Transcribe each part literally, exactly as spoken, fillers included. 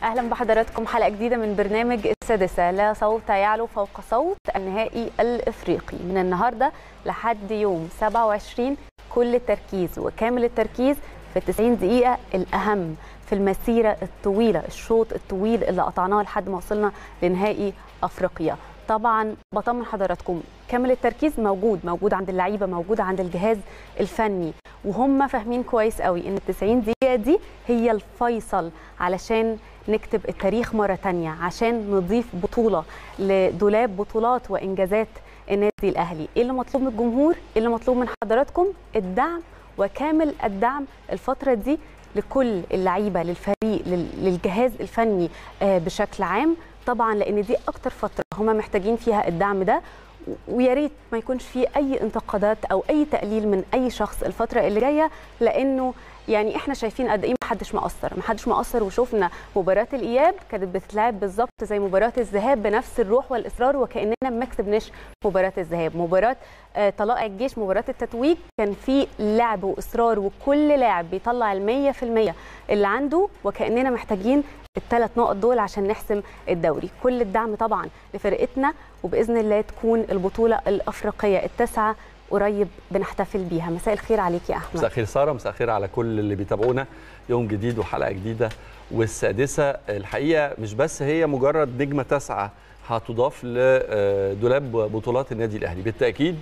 اهلا بحضراتكم حلقه جديده من برنامج السادسه. لا صوت يعلو فوق صوت النهائي الافريقي من النهارده لحد يوم سبعة وعشرين. كل التركيز وكامل التركيز في التسعين دقيقه الاهم في المسيره الطويله، الشوط الطويل اللي قطعناه لحد ما وصلنا لنهائي افريقيا. طبعا بطمن حضراتكم كامل التركيز موجود موجود عند اللعيبه، موجود عند الجهاز الفني، وهم فاهمين كويس قوي ان التسعين دقيقه دي هي الفيصل علشان نكتب التاريخ مره ثانيه، عشان نضيف بطوله لدولاب بطولات وانجازات النادي الاهلي. ايه اللي مطلوب من الجمهور؟ ايه اللي مطلوب من حضراتكم؟ الدعم وكامل الدعم الفتره دي لكل اللعيبه، للفريق، للجهاز الفني بشكل عام، طبعا لان دي اكتر فتره هم محتاجين فيها الدعم ده. ويا ريت ما يكونش فيه اي انتقادات او اي تقليل من اي شخص الفتره اللي جايه، لانه يعني احنا شايفين قد ايه ما حدش مقصر ما حدش مقصر وشوفنا مباراه الاياب كانت بتتلعب بالظبط زي مباراه الذهاب بنفس الروح والاصرار، وكاننا ما كسبناش مباراه الذهاب. مباراه آه طلائع الجيش، مباراه التتويج، كان في لعب واصرار وكل لاعب بيطلع المية في المية اللي عنده، وكاننا محتاجين الثلاث نقط دول عشان نحسم الدوري. كل الدعم طبعا لفرقتنا، وباذن الله تكون البطوله الافريقيه التاسعه قريب بنحتفل بيها. مساء الخير عليك يا احمد. مساء الخير ساره، مساء الخير على كل اللي بيتابعونا. يوم جديد وحلقه جديده والسادسه. الحقيقه مش بس هي مجرد نجمه تاسعه هتضاف لدولاب بطولات النادي الاهلي، بالتاكيد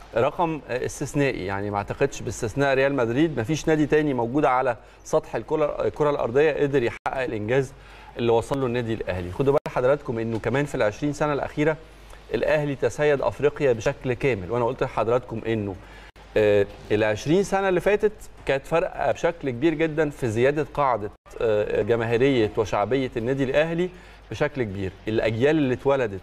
رقم استثنائي، يعني ما اعتقدش باستثناء ريال مدريد ما فيش نادي تاني موجود على سطح الكره الارضيه قدر يحقق الانجاز اللي وصل له النادي الاهلي. خدوا بال حضراتكم انه كمان في العشرين سنه الاخيره الاهلي تسيد افريقيا بشكل كامل، وانا قلت لحضراتكم انه آه العشرين سنه اللي فاتت كانت فارقه بشكل كبير جدا في زياده قاعده آه جماهيريه وشعبيه النادي الاهلي بشكل كبير. الاجيال اللي اتولدت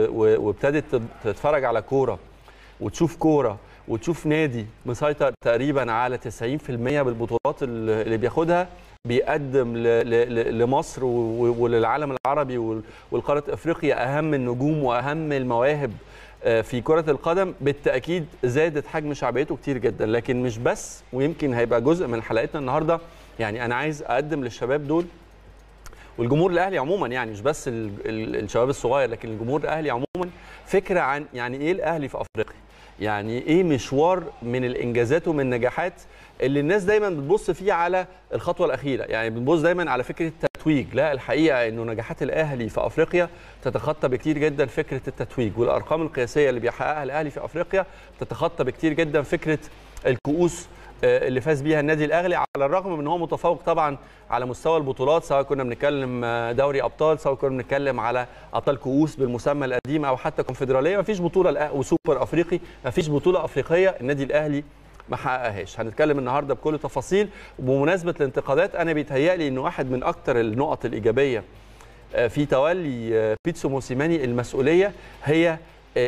وابتدت تتفرج على كوره وتشوف كوره وتشوف نادي مسيطر تقريبا على تسعين في المية بالبطولات اللي بياخدها، بيقدم لمصر وللعالم العربي والقاره افريقيا اهم النجوم واهم المواهب في كره القدم، بالتاكيد زادت حجم شعبيته كتير جدا. لكن مش بس، ويمكن هيبقى جزء من حلقتنا النهارده، يعني انا عايز اقدم للشباب دول والجمهور الاهلي عموما، يعني مش بس الشباب الصغير لكن الجمهور الاهلي عموما، فكره عن يعني ايه الاهلي في افريقيا، يعني ايه مشوار من الانجازات ومن النجاحات اللي الناس دايما بتبص فيه على الخطوه الاخيره، يعني بتبص دايما على فكره التتويج. لا، الحقيقه انه نجاحات الاهلي في افريقيا تتخطى بكتير جدا فكره التتويج، والارقام القياسيه اللي بيحققها الاهلي في افريقيا تتخطى بكتير جدا فكره الكؤوس اللي فاز بيها النادي الاهلي، على الرغم من ان هو متفوق طبعا على مستوى البطولات، سواء كنا بنتكلم دوري ابطال، سواء كنا بنتكلم على ابطال كؤوس بالمسمى القديم، او حتى كونفدراليه. مفيش بطوله وسوبر افريقي، مفيش بطوله افريقيه النادي الاهلي ما حققهاش. هنتكلم النهارده بكل تفاصيل. وبمناسبه الانتقادات، انا بيتهيألي انه واحد من اكثر النقط الايجابيه في تولي بيتسو موسيماني المسؤوليه هي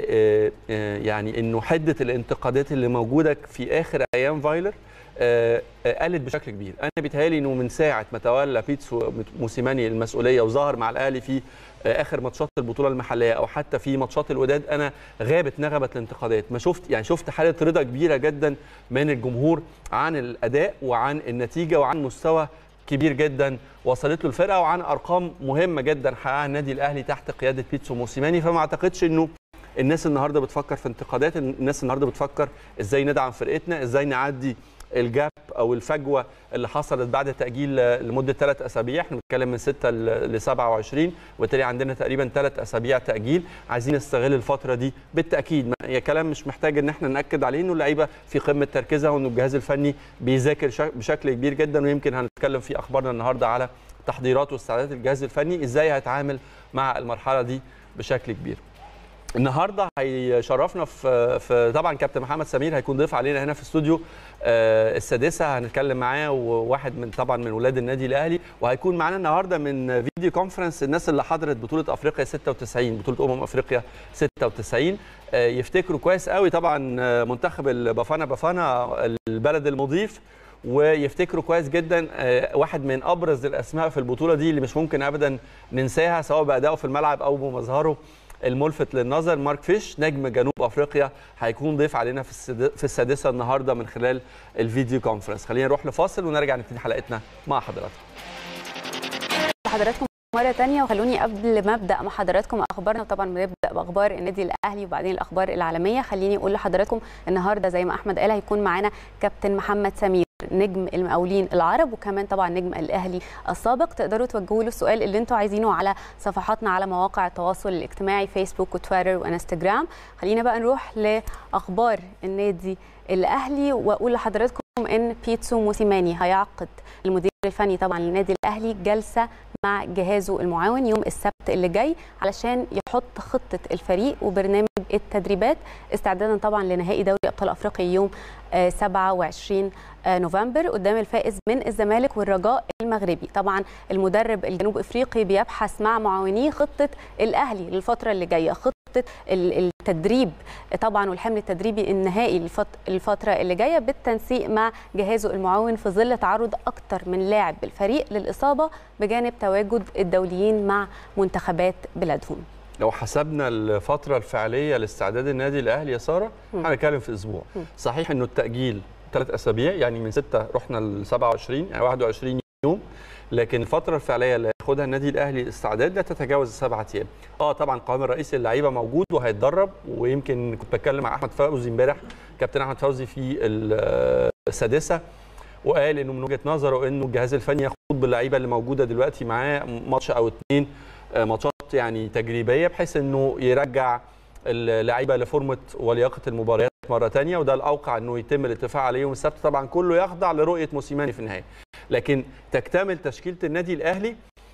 يعني انه حده الانتقادات اللي موجوده في اخر ايام فايلر قلت بشكل كبير. انا بيتهيألي انه من ساعه ما تولى بيتسو موسيماني المسؤوليه وظهر مع الاهلي في اخر ماتشات البطوله المحليه او حتى في ماتشات الوداد، انا غابت نغمه الانتقادات. ما شفت يعني شفت حاله رضا كبيره جدا من الجمهور عن الاداء وعن النتيجه وعن مستوى كبير جدا وصلت له الفرقه وعن ارقام مهمه جدا حققها النادي الاهلي تحت قياده بيتسو موسيماني. فما اعتقدش انه الناس النهارده بتفكر في انتقادات، الناس النهارده بتفكر ازاي ندعم فرقتنا، ازاي نعدي الجاب او الفجوه اللي حصلت بعد تاجيل لمده ثلاث اسابيع. احنا بنتكلم من ستة ل سبعة وعشرين، وبالتالي عندنا تقريبا ثلاث اسابيع تاجيل. عايزين نستغل الفتره دي بالتاكيد. يا كلام مش محتاج ان احنا ناكد عليه انه اللعيبه في قمه تركيزها وانه الجهاز الفني بيذاكر بشكل كبير جدا، ويمكن هنتكلم في اخبارنا النهارده على تحضيرات واستعدادات الجهاز الفني ازاي هيتعامل مع المرحله دي بشكل كبير. النهارده هيشرفنا في, في طبعا كابتن محمد سمير هيكون ضيف علينا هنا في استوديو آه السادسه، هنتكلم معاه، وواحد من طبعا من ولاد النادي الاهلي، وهيكون معانا النهارده من فيديو كونفرنس الناس اللي حضرت بطوله افريقيا ستة وتسعين، بطوله امم افريقيا ستة وتسعين. آه يفتكروا كويس قوي طبعا منتخب البافانا بافانا البلد المضيف، ويفتكروا كويس جدا واحد من ابرز الاسماء في البطوله دي اللي مش ممكن ابدا ننساها سواء بادائه في الملعب او بمظهره الملفت للنظر. مارك فيش نجم جنوب افريقيا هيكون ضيف علينا في في السادسه النهارده من خلال الفيديو كونفرنس. خلينا نروح لفاصل ونرجع نبتدي حلقتنا مع حضراتكم. حضراتكم مرة تانية، وخلوني قبل ما ابدا مع حضراتكم اخبارنا، طبعا بنبدا باخبار النادي الاهلي وبعدين الاخبار العالميه. خليني اقول لحضراتكم النهارده زي ما احمد قال هيكون معانا كابتن محمد سمير نجم المقاولين العرب، وكمان طبعا نجم الاهلي السابق. تقدروا توجهوا له السؤال اللي انتم عايزينه على صفحاتنا على مواقع التواصل الاجتماعي فيسبوك وتويتر وانستجرام. خلينا بقى نروح لاخبار النادي الاهلي، واقول لحضراتكم ان بيتسو موسيماني هيعقد المدير الفني طبعا للنادي الاهلي جلسه مع جهازه المعاون يوم السبت اللي جاي علشان يحط خطه الفريق وبرنامج التدريبات استعدادا طبعا لنهائي دوري ابطال افريقيا يوم سبعة وعشرين نوفمبر قدام الفائز من الزمالك والرجاء المغربي. طبعا المدرب الجنوب افريقي بيبحث مع معاونيه خطه الاهلي للفتره اللي جايه، خطه التدريب طبعا والحمل التدريبي النهائي الفتره اللي جايه بالتنسيق مع جهازه المعاون في ظل تعرض اكثر من لاعب بالفريق للاصابه بجانب تواجد الدوليين مع منتخبات بلادهم. لو حسبنا الفترة الفعلية لاستعداد النادي الأهلي يا سارة هنتكلم في أسبوع. م. صحيح إنه التأجيل ثلاث أسابيع، يعني من ستة رحنا ل سبعة وعشرين يعني واحد وعشرين يوم، لكن الفترة الفعلية اللي هياخدها النادي الأهلي استعداد لا تتجاوز السبعة أيام. أه طبعا القوام الرئيسي اللعيبة موجود وهيتدرب، ويمكن كنت بتكلم مع أحمد فوزي امبارح، كابتن أحمد فوزي في السادسة، وقال إنه من وجهة نظره إنه الجهاز الفني يخوض باللعيبة اللي موجودة دلوقتي معاه ماتش أو اثنين ماتشات يعني تجريبيه بحيث انه يرجع اللعيبه لفورمه ولياقه المباريات مره ثانيه، وده الاوقع انه يتم الاتفاق عليه يوم السبت. طبعا كله يخضع لرؤيه موسيماني في النهايه، لكن تكتمل تشكيله النادي الاهلي،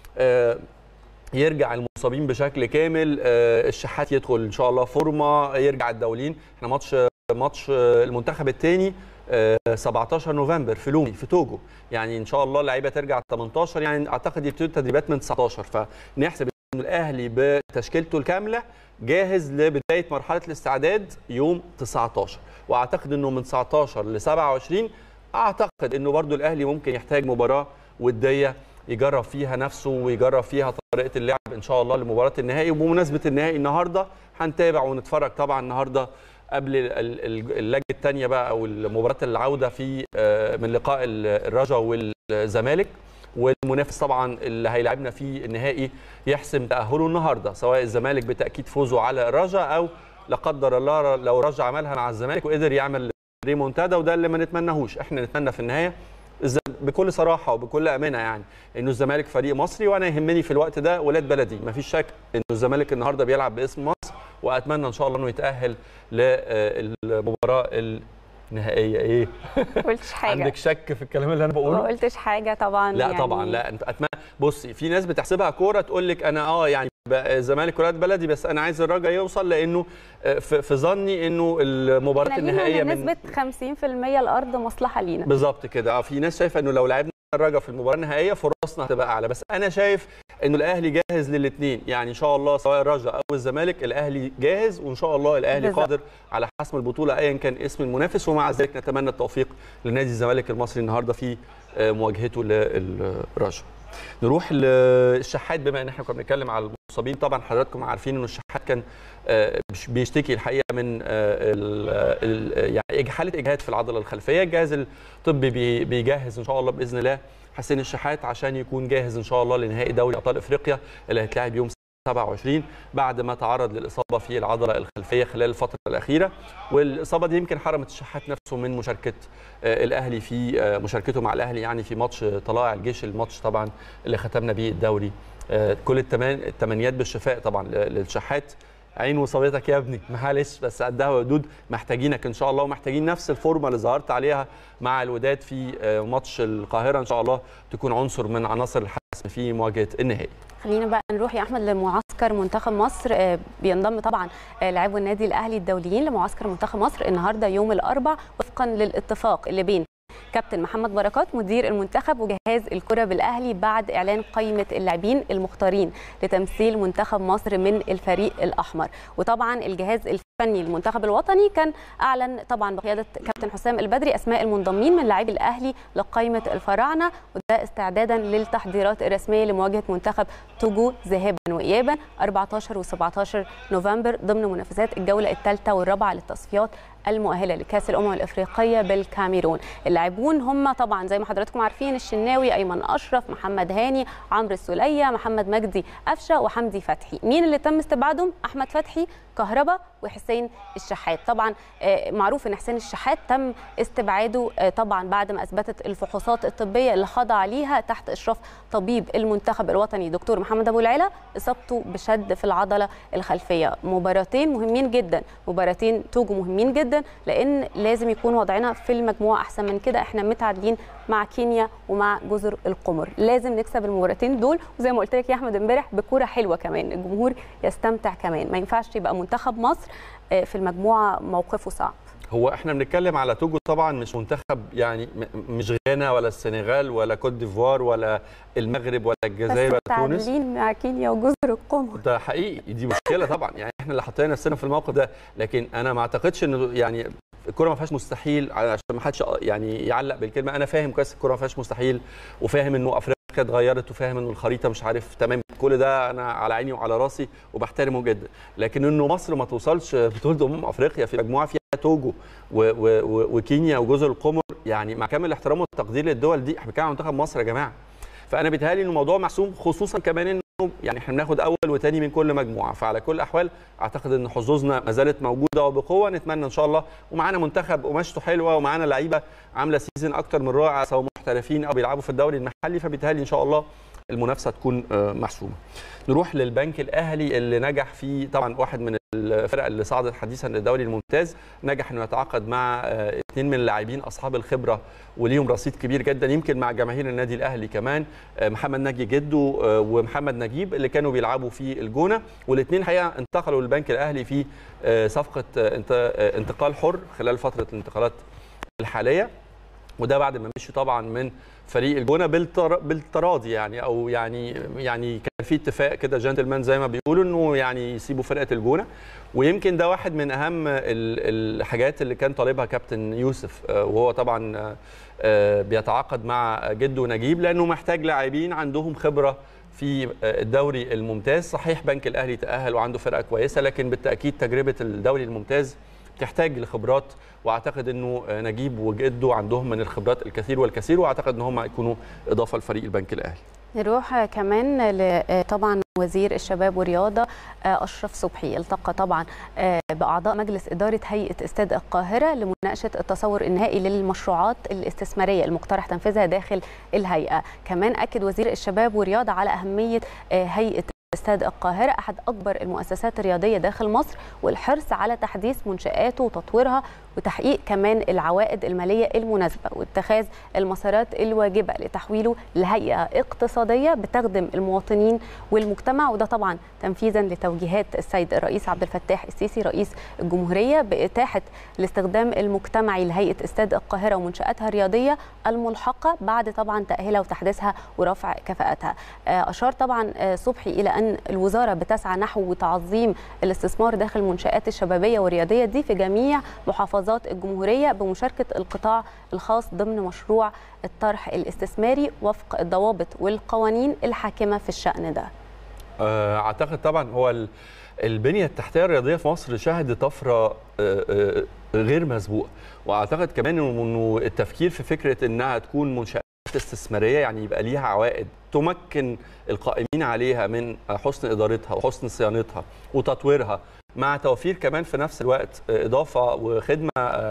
يرجع المصابين بشكل كامل، الشحات يدخل ان شاء الله فورمه، يرجع الدوليين. احنا ماتش ماتش المنتخب الثاني سبعتاشر نوفمبر في لومي في توجو، يعني ان شاء الله اللعيبه ترجع ثمانية عشر، يعني اعتقد يبتدوا التدريبات من تسعتاشر، فنحسب ان الاهلي بتشكيلته الكامله جاهز لبدايه مرحله الاستعداد يوم تسعتاشر، واعتقد انه من تسعتاشر ل سبعة وعشرين اعتقد انه برضو الاهلي ممكن يحتاج مباراه وديه يجرب فيها نفسه ويجرب فيها طريقه اللعب ان شاء الله لمباراه النهائي. وبمناسبه النهائي النهارده هنتابع ونتفرج طبعا النهارده قبل اللجنه الثانيه بقى او مباراه العوده في من لقاء الرجاء والزمالك، والمنافس طبعا اللي هيلاعبنا في النهائي يحسم تاهله النهارده، سواء الزمالك بتاكيد فوزه على الرجاء او لا قدر الله لو الرجاء عملها مع الزمالك وقدر يعمل ريمونتادا، وده اللي ما نتمناهوش. احنا نتمنى في النهايه بكل صراحه وبكل امانه يعني انه الزمالك فريق مصري، وانا يهمني في الوقت ده ولاد بلدي. ما فيش شك انه الزمالك النهارده بيلعب باسم مصر، واتمنى ان شاء الله انه يتاهل للمباراه النهائيه. ايه ما قلتش حاجه؟ عندك شك في الكلام اللي انا بقوله؟ ما قلتش حاجه طبعا. لا يعني طبعا لا. انت اتمنى، بصي في ناس بتحسبها كوره تقول لك انا اه يعني الزمالك ولاد بلدي، بس انا عايز الرجاء يوصل، لانه في ظني انه المباراه النهائيه من نسبه خمسين في المية الارض مصلحه لينا. بالظبط كده. اه في ناس شايفه انه لو لعبنا الرجاء في المباراه النهائيه فرصنا هتبقى اعلى، بس انا شايف انه الاهلي جاهز للاثنين، يعني ان شاء الله سواء الرجاء او الزمالك الاهلي جاهز، وان شاء الله الاهلي بالزبط. قادر على حسم البطوله ايا كان اسم المنافس. ومع ذلك نتمنى التوفيق لنادي الزمالك المصري النهارده في مواجهته للرجاء. نروح للشحات، بما ان احنا كنا بنتكلم على المصابين. طبعا حضراتكم عارفين انه الشحات كان بيشتكي الحقيقه من يعني حاله اجهاد في العضله الخلفيه. الجهاز الطبي بيجهز ان شاء الله باذن الله حسين الشحات عشان يكون جاهز ان شاء الله لنهائي دوري ابطال افريقيا اللي هيتلعب يوم سبعة وعشرين، بعد ما تعرض للاصابه في العضله الخلفيه خلال الفتره الاخيره. والاصابه دي يمكن حرمت الشحات نفسه من مشاركه الاهلي في مشاركته مع الاهلي يعني في ماتش طلائع الجيش، الماتش طبعا اللي ختمنا بيه الدوري. كل التمنيات بالشفاء طبعا للشحات. عين وصابتك يا ابني، معلش بس قدها وقدود، محتاجينك ان شاء الله، ومحتاجين نفس الفورمه اللي ظهرت عليها مع الوداد في ماتش القاهره ان شاء الله تكون عنصر من عناصر الحسم في مواجهه النهائي. خلينا بقى نروح يا احمد لمعسكر منتخب مصر. بينضم طبعا لاعبو النادي الاهلي الدوليين لمعسكر منتخب مصر النهارده يوم الاربعاء وفقا للاتفاق اللي بين كابتن محمد بركات مدير المنتخب وجهاز الكرة بالأهلي بعد إعلان قائمة اللاعبين المختارين لتمثيل منتخب مصر من الفريق الأحمر. وطبعا الجهاز الفني المنتخب الوطني كان أعلن طبعا بقيادة كابتن حسام البدري أسماء المنضمين من لاعبي الأهلي لقائمة الفراعنة، وده استعدادا للتحضيرات الرسمية لمواجهة منتخب توجو ذهابا وإيابا أربعة عشر وسبعة عشر نوفمبر ضمن منافسات الجولة الثالثة والرابعة للتصفيات المؤهله لكاس الامم الافريقيه بالكاميرون. اللاعبون هم طبعا زي ما حضراتكم عارفين الشناوي، ايمن اشرف، محمد هاني، عمرو السوليه، محمد مجدي قفشه وحمدي فتحي. مين اللي تم استبعادهم؟ احمد فتحي، كهربا، وحسين الشحات. طبعا معروف ان حسين الشحات تم استبعاده طبعا بعد ما اثبتت الفحوصات الطبيه اللي خضع ليها تحت اشراف طبيب المنتخب الوطني دكتور محمد ابو العلا اصابته بشد في العضله الخلفيه. مباراتين مهمين جدا، مباراتين توجو مهمين جدا، لان لازم يكون وضعنا في المجموعه احسن من كده. احنا متعادلين مع كينيا ومع جزر القمر، لازم نكسب المباراتين دول، وزي ما قلت لك يا احمد امبارح بكوره حلوه كمان، الجمهور يستمتع كمان. ما ينفعش يبقى منتخب مصر في المجموعه موقفه صعب. هو احنا بنتكلم على توجو طبعا، مش منتخب يعني مش غانا ولا السنغال ولا كوت ديفوار ولا المغرب ولا الجزائر ولا تونس، بس متعادلين مع كينيا وجزر القمر. ده حقيقي، دي مشكله طبعا، يعني احنا اللي حطينا نفسنا في الموقف ده. لكن انا ما اعتقدش انه يعني الكره ما فيهاش مستحيل، عشان ما حدش يعني يعلق بالكلمه. انا فاهم كويس الكره ما فيهاش مستحيل، وفاهم انه افريقيا اتغيرت، وفاهم انه الخريطه مش عارف تمام، كل ده انا على عيني وعلى راسي وبحترمه جدا. لكن انه مصر ما توصلش بطوله امم افريقيا في مجموعه فيها توجو وكينيا وجزر القمر، يعني مع كامل الاحترام والتقدير للدول دي، احنا بنتكلم عن منتخب مصر يا جماعه. فانا بيتهيألي انه الموضوع محسوم، خصوصا كمان انه يعني احنا بناخد اول وثاني من كل مجموعه. فعلى كل الاحوال اعتقد ان حظوظنا ما زالت موجوده وبقوه، نتمنى ان شاء الله. ومعانا منتخب قماشته حلوه، ومعانا لعيبه عامله سيزون اكتر من رائع، سواء محترفين او بيلعبوا في الدوري المحلي، فبيتهيألي ان شاء الله المنافسه تكون محسومه. نروح للبنك الاهلي اللي نجح فيه طبعا، واحد من الفرق اللي صعدت حديثا للدوري الممتاز، نجح انه يتعاقد مع اثنين من اللاعبين اصحاب الخبره وليهم رصيد كبير جدا يمكن مع جماهير النادي الاهلي كمان، محمد ناجي جدو ومحمد نجيب اللي كانوا بيلعبوا في الجونه، والاثنين الحقيقه انتقلوا للبنك الاهلي في صفقه انتقال حر خلال فتره الانتقالات الحاليه، وده بعد ما مشي طبعا من فريق الجونه بالتر... بالتراضي يعني، او يعني يعني كان في اتفاق كده جنتلمان زي ما بيقولوا انه يعني يسيبوا فرقه الجونه. ويمكن ده واحد من اهم الحاجات اللي كان طالبها كابتن يوسف، وهو طبعا بيتعاقد مع جدو نجيب لانه محتاج لاعبين عندهم خبره في الدوري الممتاز. صحيح بنك الاهلي تاهل وعنده فرقه كويسه، لكن بالتاكيد تجربه الدوري الممتاز تحتاج لخبرات، واعتقد انه نجيب وجدو عندهم من الخبرات الكثير والكثير، واعتقد ان هم هيكونوا اضافه لفريق البنك الاهلي. نروح كمان طبعا وزير الشباب والرياضه اشرف صبحي التقى طبعا باعضاء مجلس اداره هيئه استاد القاهره لمناقشه التصور النهائي للمشروعات الاستثماريه المقترح تنفيذها داخل الهيئه. كمان اكد وزير الشباب والرياضه على اهميه هيئه استاد القاهرة، أحد أكبر المؤسسات الرياضية داخل مصر، والحرص على تحديث منشآته وتطويرها وتحقيق كمان العوائد المالية المناسبة واتخاذ المسارات الواجبة لتحويله لهيئة اقتصادية بتخدم المواطنين والمجتمع، وده طبعا تنفيذا لتوجيهات السيد الرئيس عبد الفتاح السيسي رئيس الجمهورية بإتاحة الاستخدام المجتمعي لهيئة استاد القاهرة ومنشآتها الرياضية الملحقة بعد طبعا تأهيلها وتحديثها ورفع كفاءتها. أشار طبعا صبحي إلى أن الوزارة بتسعى نحو تعظيم الاستثمار داخل المنشآت الشبابية والرياضية دي في جميع محافظات الجمهورية بمشاركة القطاع الخاص ضمن مشروع الطرح الاستثماري وفق الضوابط والقوانين الحاكمة في الشأن ده. أعتقد طبعا هو البنية التحتية الرياضية في مصر شهدت طفرة غير مسبوقة، وأعتقد كمان أنه التفكير في فكرة أنها تكون منشآت استثمارية يعني يبقى ليها عوائد تمكن القائمين عليها من حسن إدارتها وحسن صيانتها وتطويرها، مع توفير كمان في نفس الوقت إضافة وخدمة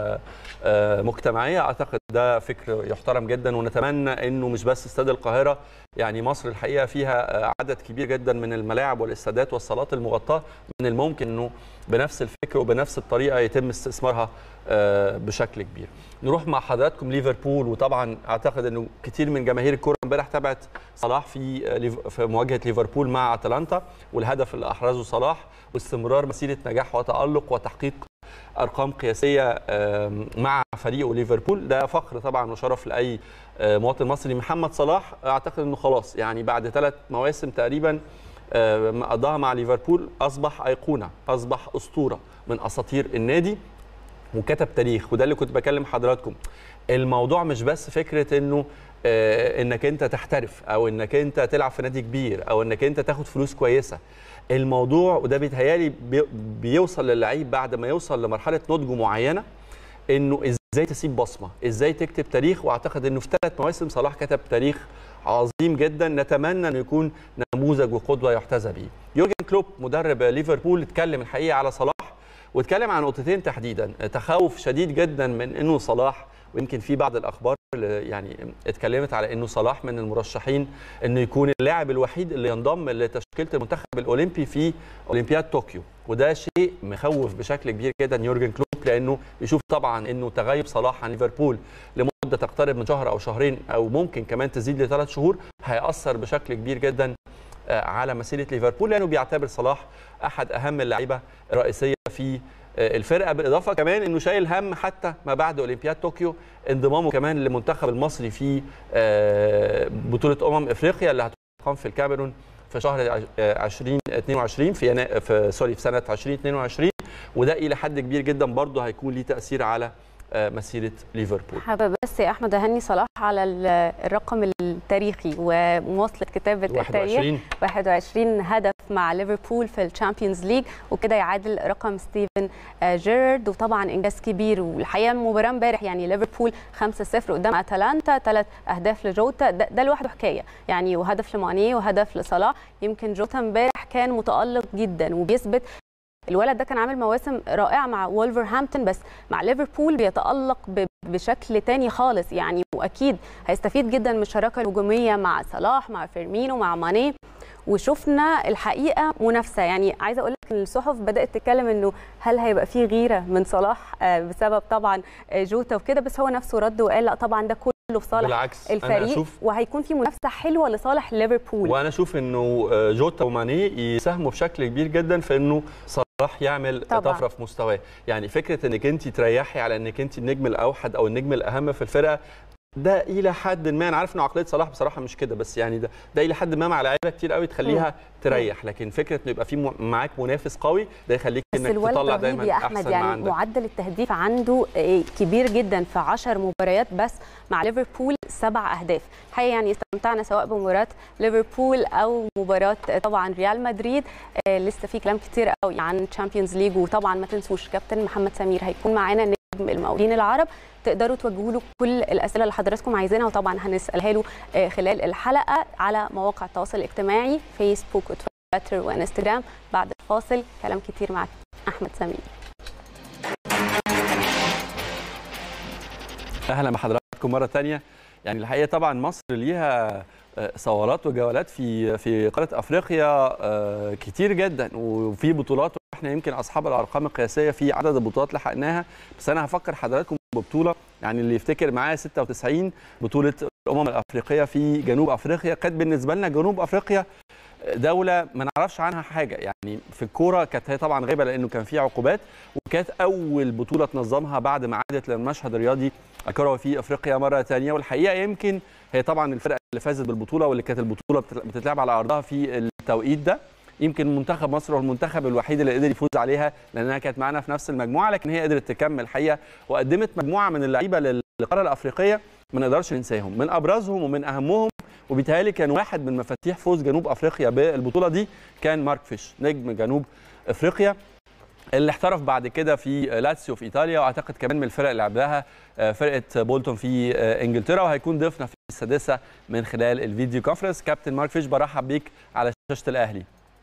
مجتمعية. أعتقد ده فكر يحترم جدا، ونتمنى أنه مش بس استاد القاهرة، يعني مصر الحقيقة فيها عدد كبير جدا من الملاعب والاستادات والصالات المغطاة، من الممكن أنه بنفس الفكر وبنفس الطريقة يتم استثمارها بشكل كبير. نروح مع حضراتكم ليفربول، وطبعا أعتقد أنه كتير من جماهير الكرة امبارح تابعت صلاح في في مواجهة ليفربول مع أتلانتا، والهدف اللي أحرزه صلاح واستمرار مسيرة نجاح وتألق وتحقيق أرقام قياسية مع فريقه ليفربول، ده فخر طبعا وشرف لأي مواطن مصري. محمد صلاح أعتقد أنه خلاص يعني بعد ثلاث مواسم تقريبا قضاها مع ليفربول أصبح أيقونة، أصبح أسطورة من أساطير النادي وكتب تاريخ. وده اللي كنت بكلم حضراتكم، الموضوع مش بس فكرة أنه انك انت تحترف او انك انت تلعب في نادي كبير او انك انت تاخد فلوس كويسه. الموضوع وده بيتهيالي بيوصل للعيب بعد ما يوصل لمرحله نضج معينه انه ازاي تسيب بصمه، ازاي تكتب تاريخ. واعتقد انه في ثلاث مواسم صلاح كتب تاريخ عظيم جدا، نتمنى انه يكون نموذج وقدوه يحتذى به. يورجن كلوب مدرب ليفربول اتكلم الحقيقه على صلاح، واتكلم عن نقطتين تحديدا، تخوف شديد جدا من انه صلاح، ويمكن في بعض الاخبار يعني اتكلمت على انه صلاح من المرشحين انه يكون اللاعب الوحيد اللي ينضم لتشكيله المنتخب الاولمبي في اولمبياد طوكيو، وده شيء مخوف بشكل كبير جدا يورجن كلوب، لانه يشوف طبعا انه تغيب صلاح عن ليفربول لمده تقترب من شهر او شهرين او ممكن كمان تزيد لثلاث شهور هيأثر بشكل كبير جدا على مسيره ليفربول، لانه بيعتبر صلاح احد اهم اللعيبه الرئيسيه في الفرقه، بالاضافه كمان انه شايل هم حتى ما بعد اولمبياد طوكيو انضمامه كمان للمنتخب المصري في بطوله امم افريقيا اللي هتقام في الكاميرون في شهر ألفين واثنين وعشرين في ينا... في سوري في سنه ألفين واثنين وعشرين، وده الى حد كبير جدا برضه هيكون ليه تاثير على مسيره ليفربول. حابب بس يا احمد اهني صلاح على الرقم التاريخي ومواصله كتابه التاريخ، واحد وعشرين هدف مع ليفربول في الشامبيونز ليج، وكده يعادل رقم ستيفن جيرارد، وطبعا انجاز كبير. والحقيقه المباراه امبارح يعني ليفربول خمسة صفر قدام اتلانتا، ثلاث اهداف لجوتا، ده, ده لوحده حكايه يعني، وهدف لماني وهدف لصلاح. يمكن جوتا امبارح كان متالق جدا وبيثبت، الولد ده كان عامل مواسم رائعه مع وولفرهامبتون، بس مع ليفربول بيتالق بشكل تاني خالص يعني، واكيد هيستفيد جدا من الشراكه الهجوميه مع صلاح مع فيرمينو مع ماني. وشفنا الحقيقه منافسه، يعني عايزه اقول لك ان الصحف بدات تتكلم انه هل هيبقى في غيره من صلاح بسبب طبعا جوتا وكده، بس هو نفسه رد وقال لا طبعا ده كله في صالح بالعكس الفريق، وهيكون في منافسه حلوه لصالح ليفربول. وانا اشوف انه جوتا وماني يساهموا بشكل كبير جدا في انه صلاح يعمل طفره في مستواه، يعني فكره انك انت تريحي على انك انت النجم الاوحد او النجم الاهم في الفرقه، ده الى حد ما، انا عارف ان عقليه صلاح بصراحه مش كده، بس يعني ده ده الى حد ما مع لعيبه كتير قوي تخليها م. تريح، لكن فكره انه يبقى في معاك منافس قوي ده يخليك انك تطلع دايما يا احمد احسن يعني ما عندك. معدل التهديف عنده كبير جدا، في عشر مباريات بس مع ليفربول سبع اهداف. الحقيقه يعني استمتعنا سواء بمباراه ليفربول او مباراه طبعا ريال مدريد. آه لسه في كلام كتير قوي عن تشامبيونز ليج، وطبعا ما تنسوش كابتن محمد سمير هيكون معانا نجم المقاولين العرب، تقدروا توجهوا له كل الاسئله اللي حضراتكم عايزينها، وطبعا هنسالها له خلال الحلقه على مواقع التواصل الاجتماعي فيسبوك وتويتر وانستجرام. بعد الفاصل كلام كتير مع احمد سمير. اهلا بحضراتكم مره ثانيه. يعني الحقيقه طبعا مصر ليها صولات وجولات في في قاره افريقيا كتير جدا، وفي بطولات، واحنا يمكن اصحاب الارقام القياسيه في عدد البطولات لحقناها، بس انا هفكر حضراتكم ببطوله يعني اللي يفتكر معايا ستة وتسعين بطوله الامم الافريقيه في جنوب افريقيا. كانت بالنسبه لنا جنوب افريقيا دوله ما نعرفش عنها حاجه، يعني في الكوره كانت هي طبعا غايبه لانه كان في عقوبات، وكانت اول بطوله تنظمها بعد ما عادت للمشهد الرياضي الكروي في افريقيا مره ثانيه. والحقيقه يمكن هي طبعا الفرقه اللي فازت بالبطوله واللي كانت البطوله بتتلعب على ارضها في التوقيت ده، يمكن منتخب مصر هو المنتخب الوحيد اللي قدر يفوز عليها لانها كانت معانا في نفس المجموعه، لكن هي قدرت تكمل الحقيقه وقدمت مجموعه من اللعيبه للقاره الافريقيه ما نقدرش ننساهم، من ابرزهم ومن اهمهم وبالتالي كان واحد من مفاتيح فوز جنوب افريقيا بالبطوله دي كان مارك فيش نجم جنوب افريقيا اللي احترف بعد كده في لاتسيو في ايطاليا، واعتقد كمان من الفرق اللي لعبها فرقه بولتون في انجلترا، وهيكون ضيفنا في السادسه من خلال الفيديو كونفرنس. كابتن مارك فيش برحب بيك على شاشه الاهلي.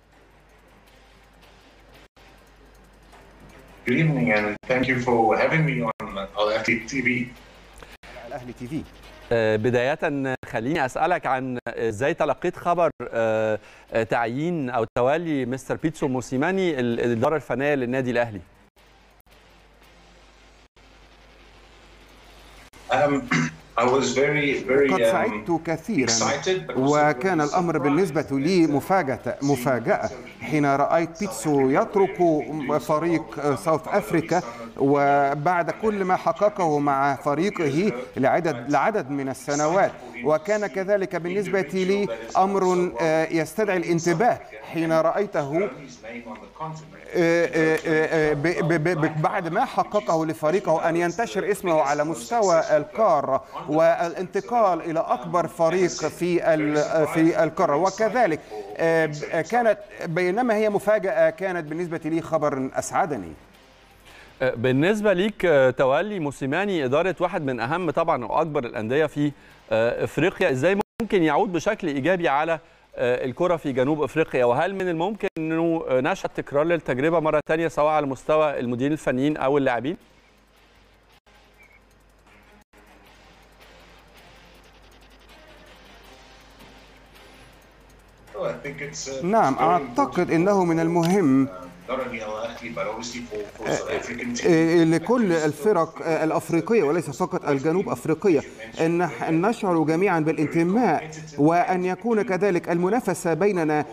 Good evening and thank you for having me on الاهلي تي في. الاهلي تي في. بداية خليني أسألك عن إزاي تلقيت خبر تعيين أو تولي مستر بيتسو موسيماني الإدارة الفنية للنادي الأهلي. Um, I was very, very, قد سعدت كثيرا، وكان الأمر بالنسبة لي مفاجأة مفاجأة حين رأيت بيتسو يترك فريق ساوث أفريكا، وبعد كل ما حققه مع فريقه لعدد لعدد من السنوات. وكان كذلك بالنسبة لي أمر يستدعي الانتباه حين رأيته بعد ما حققه لفريقه أن ينتشر اسمه على مستوى القارة والانتقال إلى أكبر فريق في في القارة. وكذلك كانت بينما هي مفاجأة كانت بالنسبة لي خبر أسعدني. بالنسبه ليك تولي موسيماني اداره واحد من اهم طبعا واكبر الانديه في افريقيا، ازاي ممكن يعود بشكل ايجابي على الكره في جنوب افريقيا، وهل من الممكن انه نشأت تكرار للتجربه مره ثانيه سواء على مستوى المديرين الفنيين او اللاعبين؟ نعم، أعتقد أنه من المهم لكل الفرق الأفريقية وليس فقط الجنوب أفريقية أن نشعر جميعا بالانتماء، وأن يكون كذلك المنافسة بيننا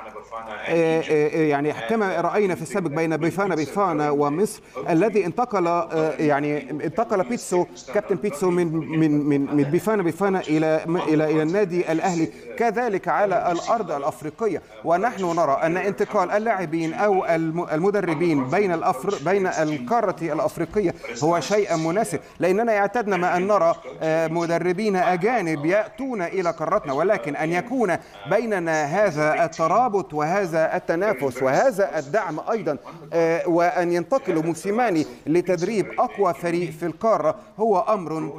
يعني كما رأينا في السابق بين بيفانا بيفانا ومصر الذي انتقل يعني انتقل بيتسو كابتن بيتسو من من من من بيفانا بيفانا إلى إلى إلى النادي الأهلي، كذلك على الأرض الأفريقية. ونحن نرى أن انتقال اللاعبين أو المدربين بين الأفر بين القارة الأفريقية هو شيء مناسب، لأننا اعتدنا ما أن نرى مدربين أجانب يأتون إلى قارتنا، ولكن أن يكون بيننا هذا الترابط وهذا التنافس وهذا الدعم أيضا، وأن ينتقل موسيماني لتدريب أقوى فريق في القارة هو أمر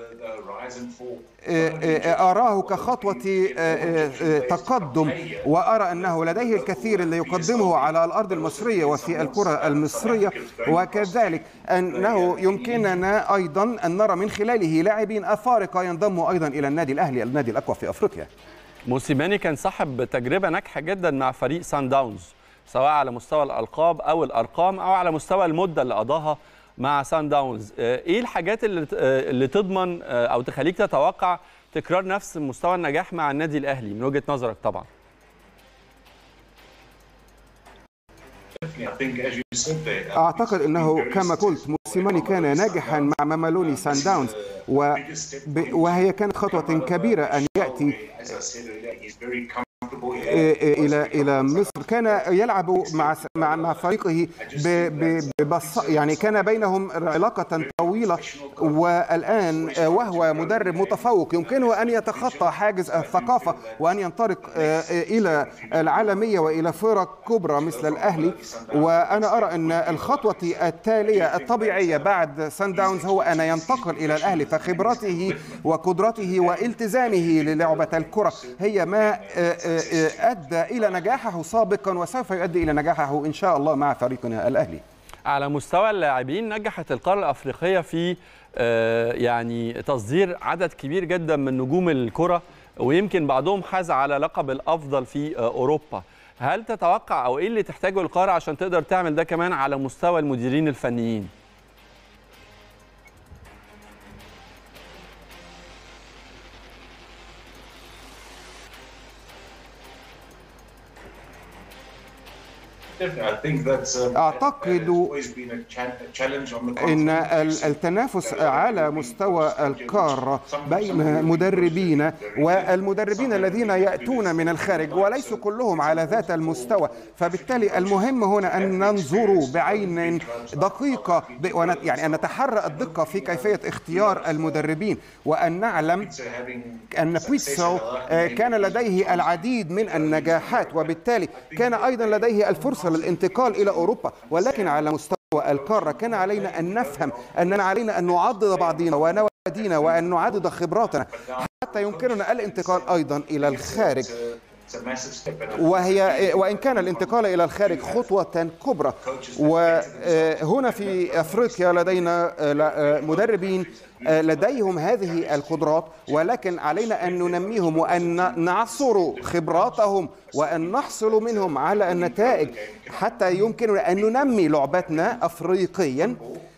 أراه كخطوة تقدم، وأرى أنه لديه الكثير اللي يقدمه على الأرض المصرية وفي الكرة المصرية، وكذلك أنه يمكننا أيضا أن نرى من خلاله لاعبين أفارقة ينضموا أيضا إلى النادي الأهلي النادي الأقوى في أفريقيا. موسيماني كان صاحب تجربة ناجحة جدا مع فريق سان داونز، سواء على مستوى الألقاب أو الأرقام أو على مستوى المدة اللي قضاها مع سان داونز. إيه الحاجات اللي اللي تضمن أو تخليك تتوقع تكرار نفس مستوى النجاح مع النادي الأهلي من وجهة نظرك طبعا؟ أعتقد أنه كما قلت موسيماني كان ناجحا مع مامالوني سان داونز، وهي كانت خطوة كبيرة أن يأتي إلى إلى مصر. كان يلعب مع مع مع فريقه ببص يعني كان بينهم علاقة طويلة، والآن وهو مدرب متفوق يمكنه أن يتخطى حاجز الثقافة وأن ينطلق إلى العالمية وإلى فرق كبرى مثل الأهلي. وأنا أرى أن الخطوة التالية الطبيعية بعد سان داونز هو أن ينتقل إلى الأهلي، فخبرته وقدرته والتزامه للعبة الكرة هي ما أدى إلى نجاحه سابقا وسوف يؤدي إلى نجاحه إن شاء الله مع فريقنا الأهلي. على مستوى اللاعبين نجحت القارة الأفريقية في يعني تصدير عدد كبير جدا من نجوم الكرة، ويمكن بعضهم حاز على لقب الأفضل في أوروبا. هل تتوقع أو إيه اللي تحتاجه القارة عشان تقدر تعمل ده كمان على مستوى المديرين الفنيين؟ أعتقد أن التنافس على مستوى القارة بين مدربين والمدربين الذين يأتون من الخارج وليسوا كلهم على ذات المستوى، فبالتالي المهم هنا أن ننظر بعين دقيقة، يعني أن نتحرى الدقة في كيفية اختيار المدربين، وأن نعلم أن بيتسو كان لديه العديد من النجاحات، وبالتالي كان أيضا لديه الفرصة للانتقال إلى أوروبا، ولكن على مستوى القارة كان علينا أن نفهم أننا علينا أن نعضد بعضنا ونوادينا وأن نعدد خبراتنا حتى يمكننا الانتقال أيضا إلى الخارج. وهي وإن كان الانتقال إلى الخارج خطوة كبرى، وهنا في أفريقيا لدينا مدربين لديهم هذه القدرات، ولكن علينا أن ننميهم وأن نعصر خبراتهم وأن نحصل منهم على النتائج حتى يمكننا أن ننمي لعبتنا أفريقيا،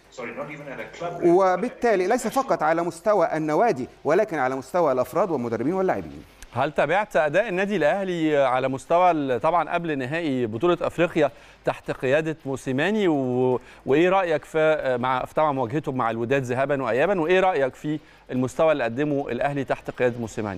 وبالتالي ليس فقط على مستوى النوادي ولكن على مستوى الأفراد والمدربين واللاعبين. هل تابعت أداء النادي الأهلي على مستوى طبعا قبل نهائي بطولة أفريقيا تحت قيادة موسيماني، و... وإيه رأيك في مع طبعا مواجهته مع الوداد ذهابا وإيابا، وإيه رأيك في المستوى اللي قدمه الأهلي تحت قيادة موسيماني؟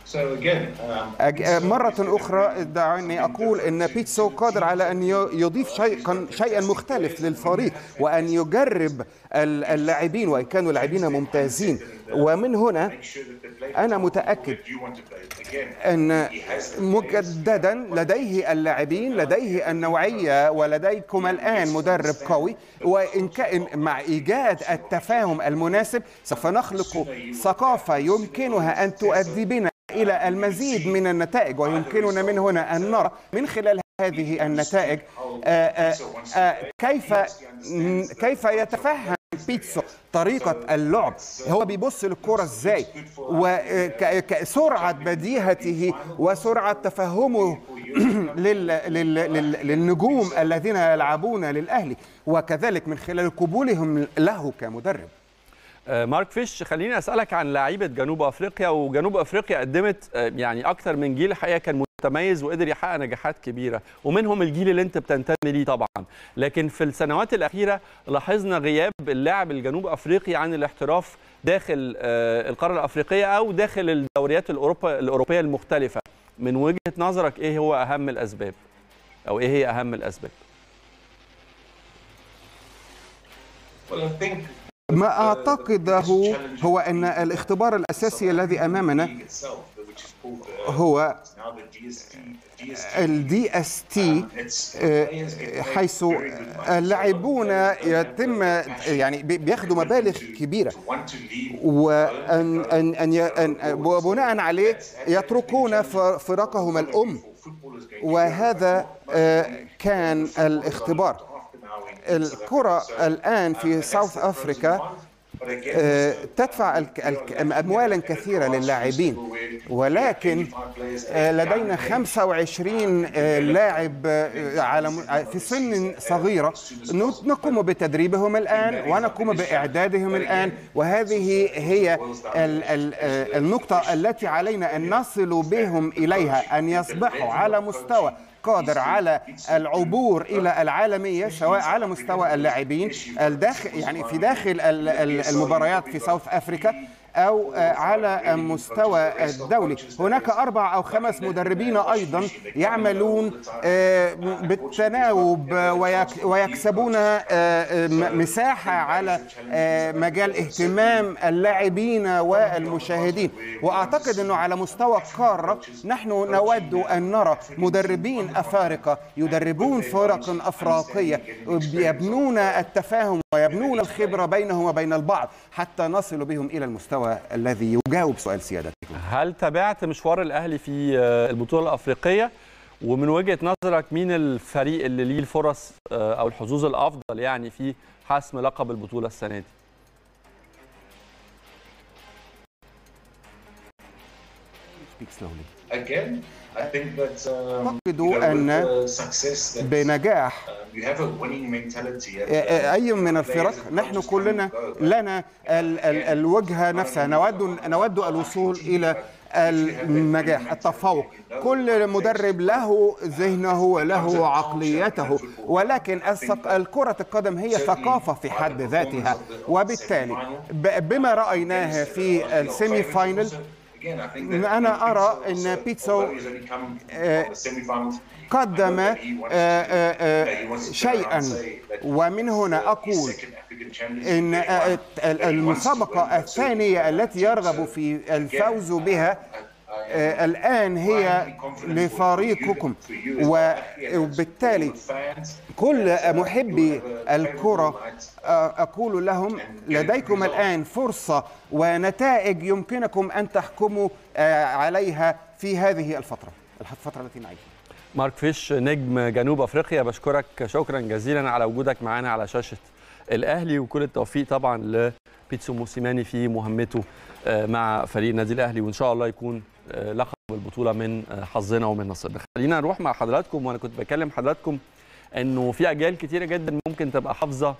مرة أخرى دعني أقول أن بيتسو قادر على أن يضيف شيئا شيئا مختلف للفريق وأن يجرب اللاعبين وإن كانوا لاعبين ممتازين. ومن هنا أنا متأكد أن مجددا لديه اللاعبين، لديه النوعية، ولديكم الآن مدرب قوي، وإن كان مع إيجاد التفاهم المناسب سوف نخلق ثقافة يمكنها أن تؤدي بنا إلى المزيد من النتائج، ويمكننا من هنا أن نرى من خلال هذه النتائج آآ آآ كيف كيف يتفهم بيتسو طريقة اللعب، هو بيبص للكرة ازاي، وسرعة بديهته وسرعة تفهمه للنجوم الذين يلعبون للأهلي، وكذلك من خلال قبولهم له كمدرب. مارك فيش، خليني أسألك عن لعيبة جنوب أفريقيا. وجنوب أفريقيا قدمت يعني أكثر من جيل الحقيقة كان متميز وقدر يحقق نجاحات كبيرة، ومنهم الجيل اللي أنت بتنتمي ليه طبعا. لكن في السنوات الأخيرة لاحظنا غياب اللاعب الجنوب أفريقي عن الاحتراف داخل القارة الأفريقية أو داخل الدوريات الأوروبا الأوروبية المختلفة. من وجهة نظرك إيه هو أهم الأسباب أو إيه هي أهم الأسباب؟ ما أعتقده هو أن الاختبار الأساسي الذي أمامنا هو الدي اس تي، حيث اللاعبون يتم يعني بياخدوا مبالغ كبيرة، وأن أن أن وبناء عليه يتركون فرقهم الأم، وهذا كان الاختبار. الكرة الآن في ساوث أفريقيا تدفع أموالا كثيرة للاعبين، ولكن لدينا خمسة وعشرين لاعب على في سن صغيرة نقوم بتدريبهم الآن ونقوم بإعدادهم الآن، وهذه هي النقطة التي علينا أن نصل بهم إليها، أن يصبحوا على مستوى قادر على العبور إلى العالمية، سواء على مستوى اللاعبين الداخل يعني في داخل المباريات في ساوث أفريقيا أو على مستوى الدولي. هناك أربع أو خمس مدربين أيضا يعملون بالتناوب ويكسبون مساحة على مجال اهتمام اللاعبين والمشاهدين. وأعتقد أنه على مستوى القارة نحن نود أن نرى مدربين أفارقة يدربون فرق أفريقية يبنون التفاهم ويبنون الخبرة بينهم وبين البعض حتى نصل بهم إلى المستوى الذي يجاوب سؤال سيادتكم. هل تابعت مشوار الأهلي في البطولة الأفريقية؟ ومن وجهة نظرك مين الفريق اللي ليه الفرص أو الحظوظ الأفضل يعني في حسم لقب البطولة السنة دي؟ أعتقد أن بنجاح أي من الفرق نحن كلنا لنا الوجهة نفسها، نود نود الوصول إلى النجاح، التفوق. كل مدرب له ذهنه وله عقليته، ولكن كرة القدم هي ثقافة في حد ذاتها، وبالتالي بما رأيناه في السيمي فاينل أنا أرى أن بيتسو قدم شيئا، ومن هنا أقول أن المسابقة الثانية التي يرغب في الفوز بها الآن هي لفريقكم، وبالتالي كل محبي الكرة أقول لهم لديكم الآن فرصة ونتائج يمكنكم أن تحكموا عليها في هذه الفترة الفترة التي نعيشها. مارك فيش نجم جنوب أفريقيا، بشكرك شكرا جزيلا على وجودك معنا على شاشة الأهلي، وكل التوفيق طبعا لبيتسو موسيماني في مهمته مع فريق النادي الأهلي، وإن شاء الله يكون لقب البطولة من حظنا ومن نصيبنا. خلينا نروح مع حضراتكم، وأنا كنت بكلم حضراتكم إنه في أجيال كتيرة جدا ممكن تبقى حافظة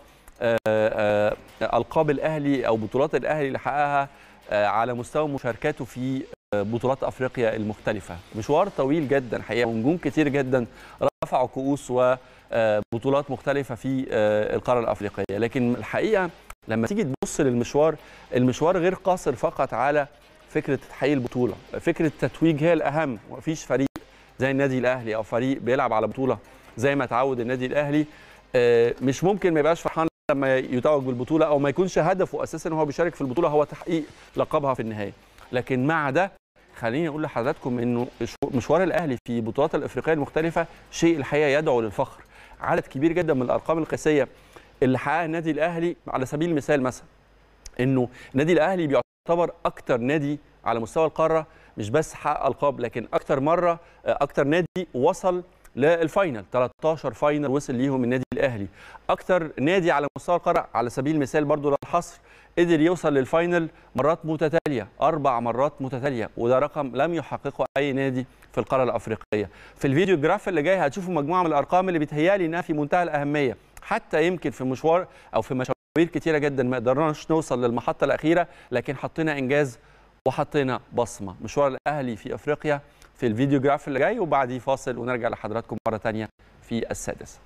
ألقاب الأهلي أو بطولات الأهلي اللي حققها على مستوى مشاركاته في بطولات أفريقيا المختلفة. مشوار طويل جدا حقيقة، ونجوم كتير جدا رفعوا كؤوس وبطولات مختلفة في القارة الأفريقية. لكن الحقيقة لما تيجي تبص للمشوار، المشوار غير قاصر فقط على فكره تحقيق البطوله، فكره التتويج هي الاهم. مفيش فريق زي النادي الاهلي او فريق بيلعب على بطوله زي ما تعود النادي الاهلي مش ممكن ما يبقاش فرحان لما يتوج بالبطوله، او ما يكونش هدفه اساسا هو بيشارك في البطوله هو تحقيق لقبها في النهايه. لكن مع ده خليني اقول لحضراتكم انه مشوار الاهلي في البطولات الافريقيه المختلفه شيء الحقيقه يدعو للفخر. عدد كبير جدا من الارقام القياسيه اللي حققها النادي الاهلي، على سبيل المثال مثلا انه النادي الاهلي بيعتبر اكتر نادي على مستوى القاره مش بس حقق القاب، لكن اكتر مره اكتر نادي وصل للفاينل، ثلاثة عشر فاينل وصل ليهم النادي الاهلي. اكتر نادي على مستوى القاره على سبيل المثال برضو للحصر قدر يوصل للفاينل مرات متتاليه، اربع مرات متتاليه، وده رقم لم يحققه اي نادي في القاره الافريقيه. في الفيديو جراف اللي جاي هتشوفوا مجموعه من الارقام اللي بتهيالي انها في منتهى الاهميه، حتى يمكن في مشوار او في مشاوير كتيره جدا ما قدرناش نوصل للمحطه الاخيره، لكن حطينا انجاز وحطينا بصمه. مشوار الاهلي في افريقيا في الفيديو جراف اللي جاي، وبعديه فاصل ونرجع لحضراتكم مره ثانيه في السادسه.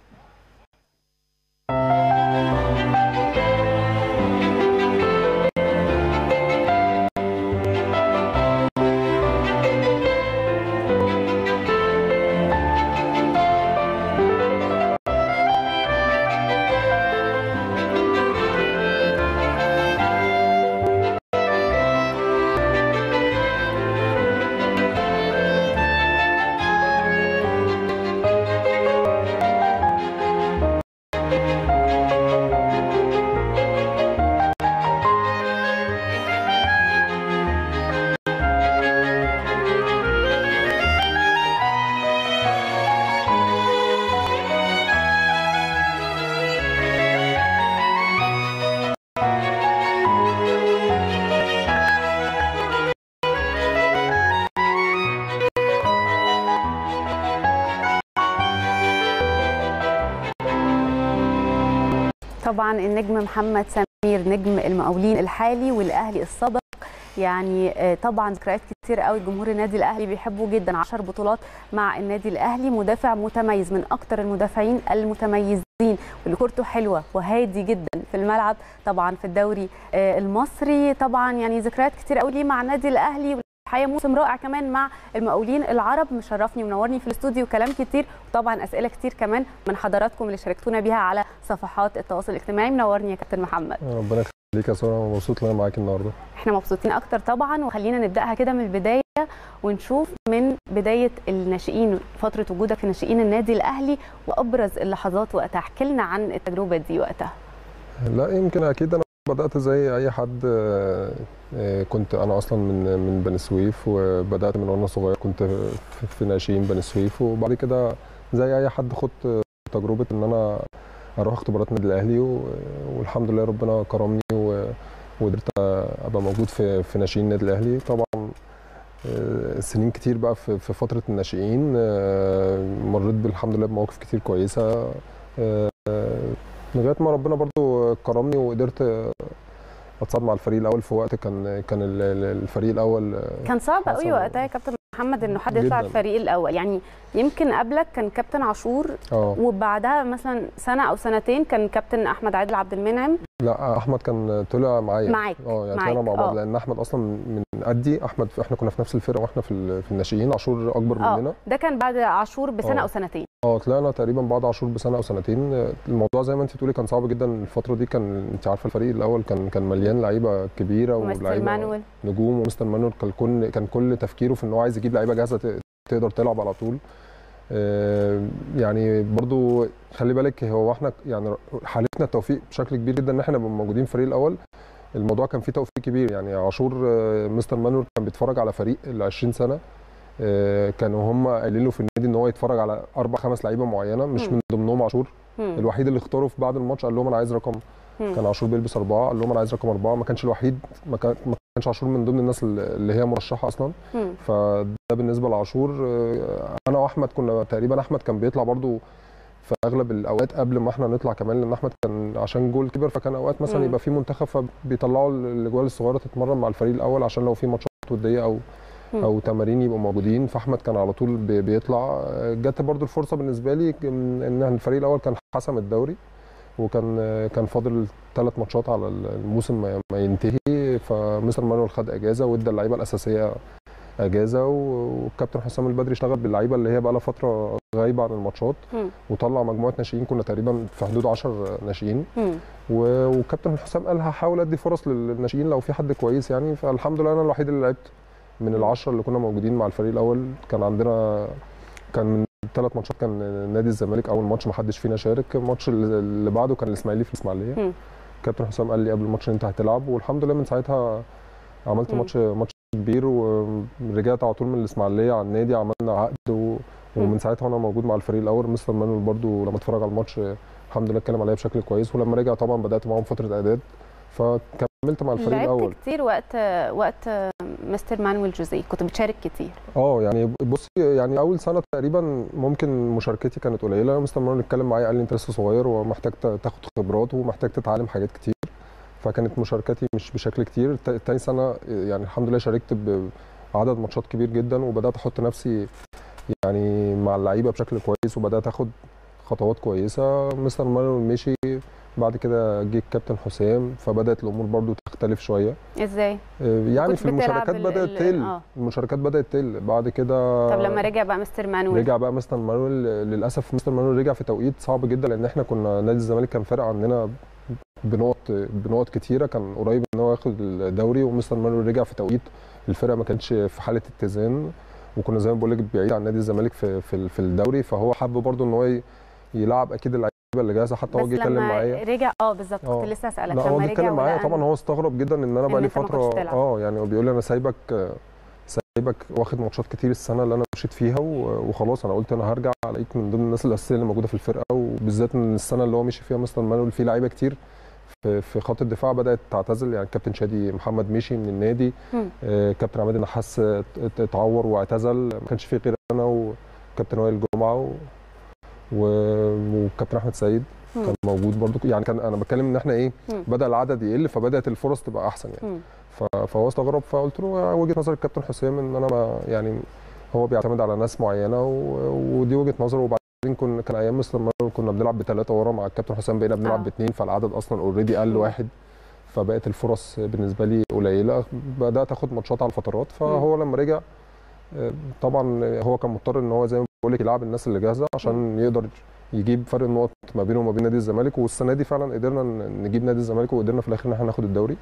طبعا النجم محمد سمير نجم المقاولين الحالي والاهلي السابق، يعني طبعا ذكريات كتير قوي. جمهور النادي الاهلي بيحبه جدا، عشر بطولات مع النادي الاهلي، مدافع متميز من اكتر المدافعين المتميزين واللي كورته حلوه وهادي جدا في الملعب. طبعا في الدوري المصري طبعا يعني ذكريات كتير قوي ليه مع النادي الاهلي، الحقيقه موسم رائع كمان مع المقاولين العرب. مشرفني ومنورني في الاستوديو، كلام كتير وطبعا اسئله كتير كمان من حضراتكم اللي شاركتونا بيها على صفحات التواصل الاجتماعي. منورني يا كابتن محمد. ربنا يخليك يا ساره، مبسوط ان انا معاكي النهارده. احنا مبسوطين اكتر طبعا، وخلينا نبداها كده من البدايه ونشوف من بدايه الناشئين، فتره وجودك في ناشئين النادي الاهلي وابرز اللحظات وقتها. احكي لنا عن التجربه دي وقتها. لا يمكن اكيد انا بدات زي اي حد، كنت انا اصلا من من بني سويف، وبدات من وانا صغير كنت في ناشئين بني سويف، وبعد كده زي اي حد خدت تجربه ان انا اروح اختبارات النادي الاهلي، والحمد لله ربنا كرمني وقدرت ابقى موجود في في ناشئين النادي الاهلي. طبعا سنين كتير بقى في فتره الناشئين، مريت بالحمد لله بمواقف كتير كويسه لغايه ما ربنا برضو كرمني وقدرت اتصعد مع الفريق الاول في وقت كان كان الفريق الاول كان صعب قوي وقتها يا كابتن محمد انه حد يطلع الفريق الاول. يعني يمكن قبلك كان كابتن عاشور، أوه. وبعدها مثلا سنه او سنتين كان كابتن احمد عادل عبد المنعم. لا احمد كان طلع معايا معاك اه يعني طلعنا مع بعض، لان احمد اصلا من قدي. احمد في احنا كنا في نفس الفرقه واحنا في في الناشئين، عاشور اكبر أوه. مننا. ده كان بعد عاشور بسنه أوه. او سنتين. اه طلعنا تقريبا بعد عاشور بسنه او سنتين. الموضوع زي ما انت بتقولي كان صعب جدا الفتره دي. كان انت عارفه الفريق الاول كان كان مليان لعيبه كبيره ولعيبه نجوم، ومستر مانويل كان كل كان كل تفكيره في ان هو عايز يجيب لعيبه جاهزه تقدر تلعب على طول. يعني برضو خلي بالك، هو احنا يعني حالتنا التوفيق بشكل كبير جدا ان احنا نبقى موجودين في الفريق الاول. الموضوع كان فيه توفيق كبير. يعني عاشور مستر مانويل كان بيتفرج على فريق ال عشرين سنه، كانوا هم قايلين له في النادي ان هو يتفرج على اربع خمس لعيبه معينه، مش من ضمنهم عاشور. الوحيد اللي اختاره في بعد الماتش قال لهم انا عايز رقم، كان عاشور بيلبس اربعه، قال لهم انا عايز رقم اربعه. ما كانش الوحيد، ما كانش عاشور من ضمن الناس اللي هي مرشحه اصلا. فده بالنسبه لعاشور. انا واحمد كنا تقريبا، احمد كان بيطلع برضو في اغلب الاوقات قبل ما احنا نطلع كمان، لان احمد كان عشان جول كبر، فكان اوقات مثلا يبقى في منتخب فبيطلعوا الاجوال الصغيره تتمرن مع الفريق الاول عشان لو في ماتشات وديه او او تمارين يبقوا موجودين. فاحمد كان على طول بيطلع. جت برضو الفرصه بالنسبه لي ان الفريق الاول كان حسم الدوري، وكان كان فاضل ثلاث ماتشات على الموسم ما ينتهي. الدوري، فمستر مانويل خد اجازه وادى اللعيبه الاساسيه اجازه، والكابتن حسام البدري اشتغل باللعيبه اللي هي بقى لها فتره غايبه عن الماتشات، وطلع مجموعه ناشئين، كنا تقريبا في حدود عشرة ناشئين، والكابتن حسام قال هحاول ادي فرص للناشئين لو في حد كويس يعني. فالحمد لله انا الوحيد اللي لعبت من العشره اللي كنا موجودين مع الفريق الاول. كان عندنا كان من ثلاث ماتشات كان نادي الزمالك اول ماتش ما حدش فينا شارك، الماتش اللي بعده كان الاسماعيلي في الاسماعيليه. كابتن حسام قال لي قبل الماتش انت هتلعب، والحمد لله من ساعتها عملت ماتش ماتش كبير، ورجعت على طول من الاسماعيليه على النادي، عملنا عقد و... ومن ساعتها وانا موجود مع الفريق الاول. مستر مانويل برده لما اتفرج على الماتش الحمد لله اتكلم عليا بشكل كويس، ولما رجع طبعا بدات معاهم فتره اعداد، فكملت مع الفريق الاول. لعبت كتير وقت وقت مستر مانويل جوزيه، كنت بتشارك كتير؟ اه يعني بصي، يعني اول سنه تقريبا ممكن مشاركتي كانت قليله. مستر مانويل اتكلم معايا قال لي انت لسه صغير ومحتاج تاخد خبرات ومحتاج تتعلم حاجات كتير، فكانت مشاركتي مش بشكل كتير. تاني سنه يعني الحمد لله شاركت بعدد ماتشات كبير جدا، وبدات احط نفسي يعني مع اللعيبه بشكل كويس، وبدات اخد خطوات كويسه. مستر مانويل مشي، بعد كده جه الكابتن حسام، فبدات الامور برضو تختلف شويه. ازاي؟ يعني في المشاركات بدات تقل، آه. المشاركات بدات تقل بعد كده. طب لما رجع بقى مستر مانويل؟ رجع بقى مستر مانويل، للاسف مستر مانويل رجع في توقيت صعب جدا، لان احنا كنا نادي الزمالك كان فارق عننا بنقط بنقط كتيره، كان قريب ان هو ياخد الدوري، ومستر مانويل رجع في توقيت الفرقه ما كانتش في حاله اتزان، وكنا زي ما بقول لك بعيد عن نادي الزمالك في في, في الدوري، فهو حب برضو ان هو يلعب اكيد اللعيبه اللي جاهزه. حتى هو جه يتكلم معايا رجع اه بالظبط كنت لسه اسالك لما رجع. هو جه يتكلم معايا طبعا هو استغرب جدا ان انا بقى لي فتره اه يعني هو بيقول لي انا سايبك سايبك واخد ماتشات كتير السنه اللي انا مشيت فيها وخلاص. انا قلت انا هرجع الاقيك من ضمن الناس الاساسيه اللي موجوده في الفرقه، وبالذات ان السنه اللي هو مشي فيها مستر مانويل في لعيبه كتير في في خط الدفاع بدات تعتزل، يعني الكابتن شادي محمد مشي من النادي، آه كابتن عماد النحاس اتعور واعتزل، ما كانش في غير انا وكابتن وائل جمعه و... وكابتن احمد سيد مم. كان موجود برضو. يعني كان انا بتكلم ان احنا ايه مم. بدا العدد يقل، فبدات الفرص تبقى احسن يعني. فهو استغرب، فقلت له وجهه نظر الكابتن حسام ان انا ما يعني هو بيعتمد على ناس معينه ودي وجهه نظره. وبعدين كنا كان ايام مستر مانويل كنا بنلعب بثلاثه ورا، مع الكابتن حسام بقينا بنلعب آه. باثنين، فالعدد اصلا اوريدي قل واحد، فبقت الفرص بالنسبه لي قليله. بدات اخد ماتشات على الفترات، فهو لما رجع طبعا هو كان مضطر ان هو زي ما بقول لك يلعب الناس اللي جاهزه عشان م. يقدر يجيب فرق النقط ما بينه وما بين نادي الزمالك. والسنه دي فعلا قدرنا نجيب نادي الزمالك، وقدرنا في الاخر ان احنا ناخد الدوري.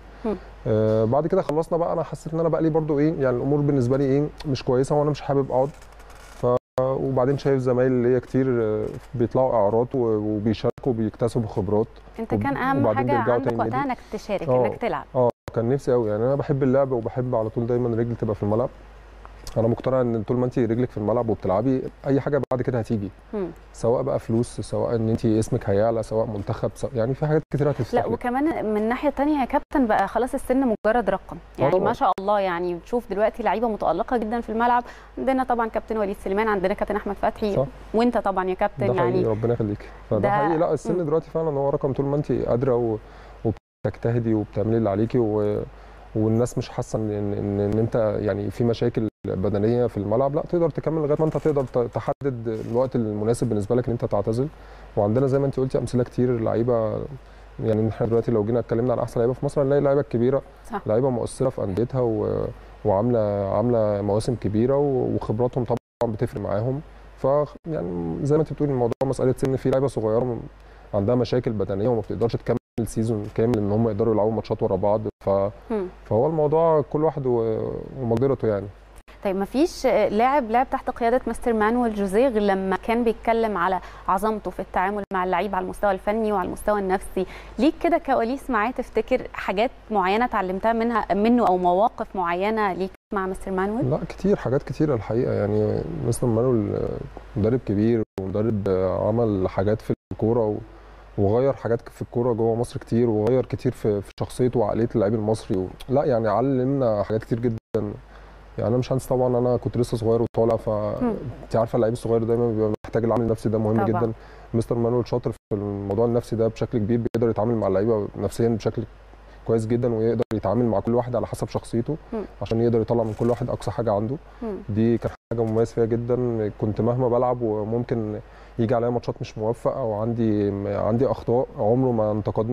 آه بعد كده خلصنا بقى، انا حسيت ان انا بقى لي برده ايه يعني الامور بالنسبه لي ايه مش كويسه، وانا مش حابب اقعد. ف وبعدين شايف زمايلي اللي هي كتير بيطلعوا اعارات وبيشاركوا وبيكتسبوا خبرات. انت كان اهم حاجه عندك وقتها انك تشارك أوه. انك تلعب. اه كان نفسي قوي، يعني انا بحب اللعب وبحب على طول دايما رجلي تبقى في الملعب. انا مقتنع ان طول ما انت رجلك في الملعب وبتلعبي اي حاجه بعد كده هتيجي، مم. سواء بقى فلوس، سواء ان انت اسمك هيعلى، سواء منتخب، سواء يعني في حاجات كتير هتفتح. لا وكمان من ناحيه ثانيه يا كابتن بقى خلاص السن مجرد رقم، يعني طبعا. ما شاء الله يعني بتشوف دلوقتي لعيبه متالقه جدا في الملعب. عندنا طبعا كابتن وليد سليمان، عندنا كابتن احمد فتحي صح. وانت طبعا يا كابتن ده يعني ربنا يخليك. فده حقيقي، لا السن مم. دلوقتي فعلا هو رقم، طول ما انت قادره وبتجتهدي وبتعملي اللي عليكي و... والناس مش حاسه ان ان ان انت يعني في مشاكل بدنيه في الملعب، لا تقدر تكمل لغايه ما انت تقدر تحدد الوقت المناسب بالنسبه لك ان انت تعتزل. وعندنا زي ما انت قلتي امثله كتير لعيبه، يعني احنا دلوقتي لو جينا اتكلمنا عن احسن لعيبه في مصر هنلاقي لعيبه كبيره، لعيبه مؤثره في انديتها و... وعامله عامله مواسم كبيره وخبراتهم طبعا بتفرق معاهم. ف يعني زي ما انت بتقولي الموضوع مساله سن، في لعيبه صغيره عندها مشاكل بدنيه وما بتقدرش تكمل السيزون كامل ان هم يقدروا يلعبوا ماتشات ورا بعض. ف... فهو الموضوع كل واحد ومقدرته يعني. طيب ما فيش لاعب لعب تحت قياده مستر مانويل جوزيه غير لما كان بيتكلم على عظمته في التعامل مع اللعيبه على المستوى الفني وعلى المستوى النفسي؟ ليك كده كواليس معاه تفتكر حاجات معينه اتعلمتها منها منه او مواقف معينه ليك مع مستر مانويل؟ لا كتير، حاجات كتيره الحقيقه. يعني مستر مانويل مدرب كبير ومدرب عمل حاجات في الكوره و... وغير حاجات في الكوره جوه مصر كتير، وغير كتير في في شخصيته وعقليه اللاعب المصري و... لا يعني علمنا حاجات كتير جدا. يعني انا مش هنسى طبعا انا كنت لسه صغير وطالع، فانت عارفه اللعيب الصغير دايما بيبقى محتاج العامل النفسي ده مهم طبعا. جدا. مستر مانويل شاطر في الموضوع النفسي ده بشكل كبير، بيقدر يتعامل مع اللعيبه نفسيا بشكل كويس جدا، ويقدر يتعامل مع كل واحد على حسب شخصيته م. عشان يقدر يطلع من كل واحد اقصى حاجه عنده. م. دي كانت حاجه مميز فيها جدا. كنت مهما بلعب وممكن يجي عليا ماتشات مش موفق او عندي عندي اخطاء، عمره ما انتقدني،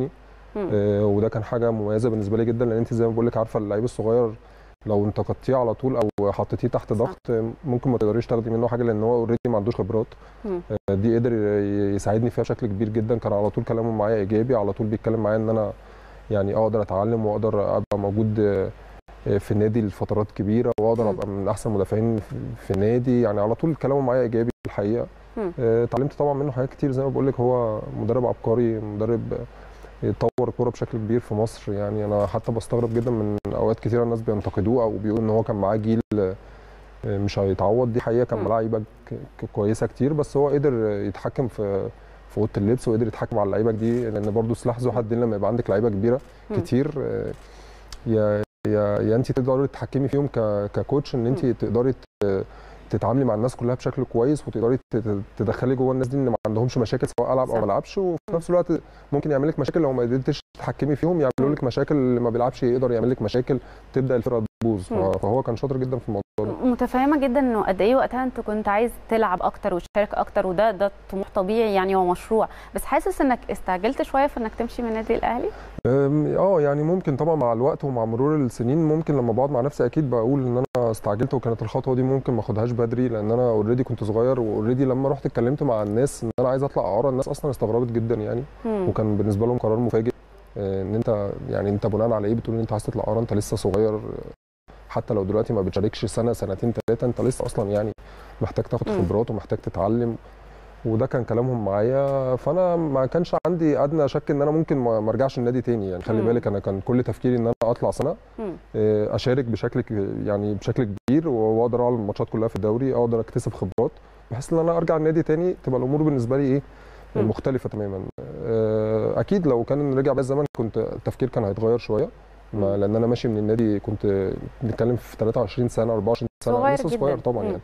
آه وده كان حاجه مميزه بالنسبه لي جدا، لان انت زي ما بقول لك عارفه اللعيب الصغير لو انتقدتيه على طول او حطيتيه تحت ضغط ممكن ما تقدريش تاخدي منه حاجه، لان هو اوريدي ما عندوش خبرات. آه دي قدر يساعدني فيها بشكل كبير جدا، كان على طول كلامه معايا ايجابي، على طول بيتكلم معايا ان انا يعني اقدر اتعلم واقدر ابقى موجود في النادي لفترات كبيره، واقدر ابقى من احسن مدافعين في النادي، يعني على طول كلامه معايا ايجابي الحقيقه. اتعلمت طبعا منه حاجات كتير، زي ما بقول لك هو مدرب عبقري، مدرب طور الكوره بشكل كبير في مصر. يعني انا حتى بستغرب جدا من اوقات كتيره الناس بينتقدوه او بيقولوا ان هو كان معاه جيل مش هيتعوض، دي حقيقه كان معاه لعيبه كويسه كتير، بس هو قدر يتحكم في في اوضه اللبس وقدر يتحكم على اللعيبه دي، لان برضو سلاح ذو حدين لما يبقى عندك لعيبه كبيره كتير، يا يا يا انت تقدري تتحكمي فيهم ككوتش، ان انت تقدري تتعاملي مع الناس كلها بشكل كويس، وتقدري تدخلي جوه الناس دي ان ما عندهمش مشاكل سواء العب او ما العبش، وفي نفس الوقت ممكن يعمل لك مشاكل لو ما قدرتيش تتحكمي فيهم، يعملوا لك مشاكل، اللي ما بيلعبش يقدر يعمل لك مشاكل تبدا الفرقه تبوظ. فهو كان شاطر جدا في الموضوع ده. متفهمه جدا انه قد ايه وقتها انت كنت عايز تلعب اكتر وتشارك اكتر، وده ده طموح طبيعي يعني، هو مشروع، بس حاسس انك استعجلت شويه في انك تمشي من النادي الاهلي؟ اه يعني ممكن طبعا مع الوقت ومع مرور السنين، ممكن لما بقعد مع نفسي اكيد بقول ان انا استعجلت، وكانت الخطوه دي ممكن ما اخدهاش بدري، لان انا اوريدي كنت صغير، واوريدي لما رحت اتكلمت مع الناس ان انا عايز اطلع اعاره، الناس اصلا استغربت جدا يعني، مم. وكان بالنسبه لهم قرار مفاجئ، ان انت يعني انت بناء على ايه بتقول ان انت عايز تطلع اعاره؟ انت لسه صغير، حتى لو دلوقتي ما بتشاركش سنه سنتين ثلاثه، انت لسه اصلا يعني محتاج تاخد خبرات ومحتاج تتعلم، وده كان كلامهم معايا. فانا ما كانش عندي ادنى شك ان انا ممكن ما ارجعش النادي تاني يعني، خلي بالك انا كان كل تفكيري ان انا اطلع سنه اشارك بشكل يعني بشكل كبير، واقدر العب الماتشات كلها في الدوري، اقدر اكتسب خبرات، بحيث ان انا ارجع النادي تاني تبقى الامور بالنسبه لي ايه مختلفه تماما. اكيد لو كان رجع بيا الزمن كنت التفكير كان هيتغير شويه، لان انا ماشي من النادي كنت بنتكلم في ثلاثة وعشرين سنه أربعة وعشرين سنه، لسه صغير طبعا يعني.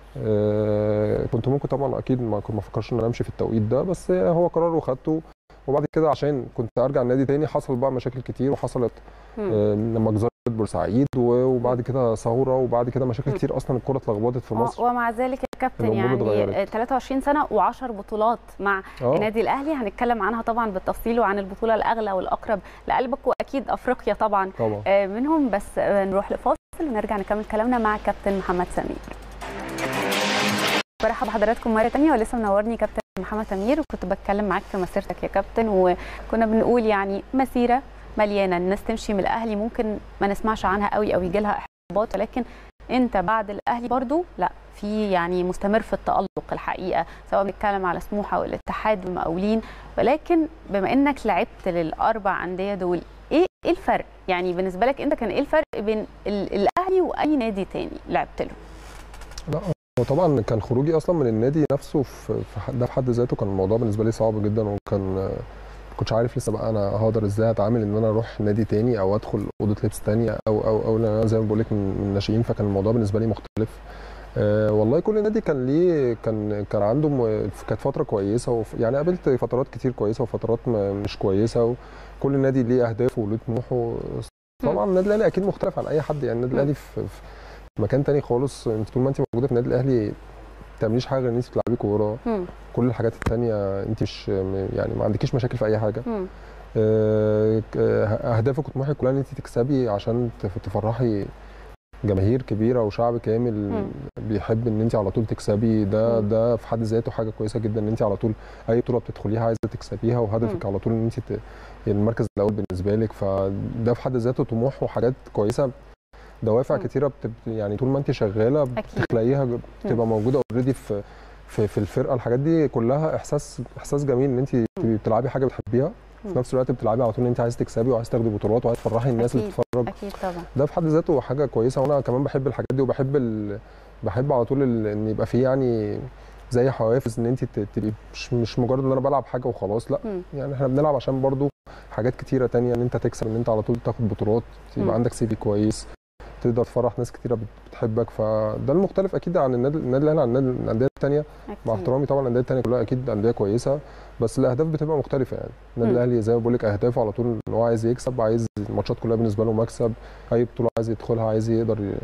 آه كنت ممكن طبعا اكيد ما كنت ما فكرش ان انا امشي في التوقيت ده، بس هو قرار وخدته. وبعد كده عشان كنت ارجع النادي تاني حصل بقى مشاكل كتير، وحصلت آه لما جزرت بورسعيد، وبعد كده ثوره، وبعد كده مشاكل كتير، اصلا الكره اتلخبطت في مصر. ومع ذلك يا كابتن يعني ثلاثة وعشرين سنه وعشر بطولات مع أوه. النادي الاهلي، هنتكلم عنها طبعا بالتفصيل، وعن البطوله الاغلى والاقرب لقلبك، واكيد افريقيا طبعا, طبعا. آه منهم. بس آه نروح لفاصل ونرجع نكمل كلامنا مع كابتن محمد سمير. برحب بحضراتكم مره ثانيه، ولسه منورني كابتن محمد سمير، وكنت بتكلم معاك في مسيرتك يا كابتن، وكنا بنقول يعني مسيره مليانه، الناس تمشي من الاهلي ممكن ما نسمعش عنها قوي او يجي لها احباط، ولكن انت بعد الاهلي برضو لا في يعني مستمر في التالق الحقيقه، سواء بنتكلم على سموحه والاتحاد والمقاولين، ولكن بما انك لعبت للاربع انديه دول، ايه ايه الفرق يعني بالنسبه لك انت؟ كان ايه الفرق بين الاهلي واي نادي تاني لعبت له؟ لا وطبعا كان خروجي اصلا من النادي نفسه في ده في حد ذاته كان الموضوع بالنسبه لي صعب جدا، وكان ما كنتش عارف لسه بقى انا هقدر ازاي اتعامل ان انا اروح نادي تاني او ادخل اوضه لبس ثانيه او او او انا زي ما بقول لك من الناشئين، فكان الموضوع بالنسبه لي مختلف. أه والله كل نادي كان ليه كان كان عنده م... كانت فتره كويسه، وف... يعني قابلت فترات كتير كويسه وفترات مش كويسه، وكل نادي ليه اهدافه وليه طموحه. طبعا النادي الاهلي اكيد مختلف عن اي حد، يعني النادي الاهلي في, في مكان تاني خالص. انت طول ما انت موجوده في النادي الاهلي ما بتعمليش حاجه غير ان انت بتلعبي كوره، كل الحاجات الثانيه انت مش يعني ما عندكيش مشاكل في اي حاجه. اهدافك وطموحك كلها ان انت تكسبي عشان تفرحي جماهير كبيره وشعب كامل مم. بيحب ان انت على طول تكسبي. ده مم. ده في حد ذاته حاجه كويسه جدا، ان انت على طول اي بطوله بتدخليها عايزه تكسبيها، وهدفك مم. على طول ان انت ت... يعني المركز الاول بالنسبه لك، فده في حد ذاته طموح وحاجات كويسه، دوافع مم. كتيره بتب... يعني طول ما انت شغاله بتخلقيها بتبقى موجوده اوريدي في في في الفرقه. الحاجات دي كلها احساس احساس جميل ان انت بتلعبي حاجه بتحبيها، في نفس الوقت بتلعبي على طول ان انت عايز تكسبي وعايز تاخدي بطولات وعايز تفرحي الناس اللي بتتفرج. اكيد طبعا ده في حد ذاته حاجه كويسه، وانا كمان بحب الحاجات دي، وبحب ال... بحب على طول ال... ان يبقى في يعني زي حوافز ان انت تبقي مش مش مجرد ان انا بلعب حاجه وخلاص، لا م. يعني احنا بنلعب عشان برضو حاجات كتيره ثانيه، ان انت تكسب، ان انت على طول تاخد بطولات، يبقى عندك سي في كويس، تقدر تفرح ناس كتيره بتحبك. فده المختلف اكيد عن النادي النادي الاهلي عن الانديه الثانيه، مع احترامي طبعا الانديه الثانيه كلها اكيد انديه كويسه، بس الاهداف بتبقى مختلفه. يعني النادي الاهلي زي ما بقول لك اهدافه على طول ان هو عايز يكسب، عايز الماتشات كلها بالنسبه له مكسب، اي بطوله عايز يدخلها عايز يقدر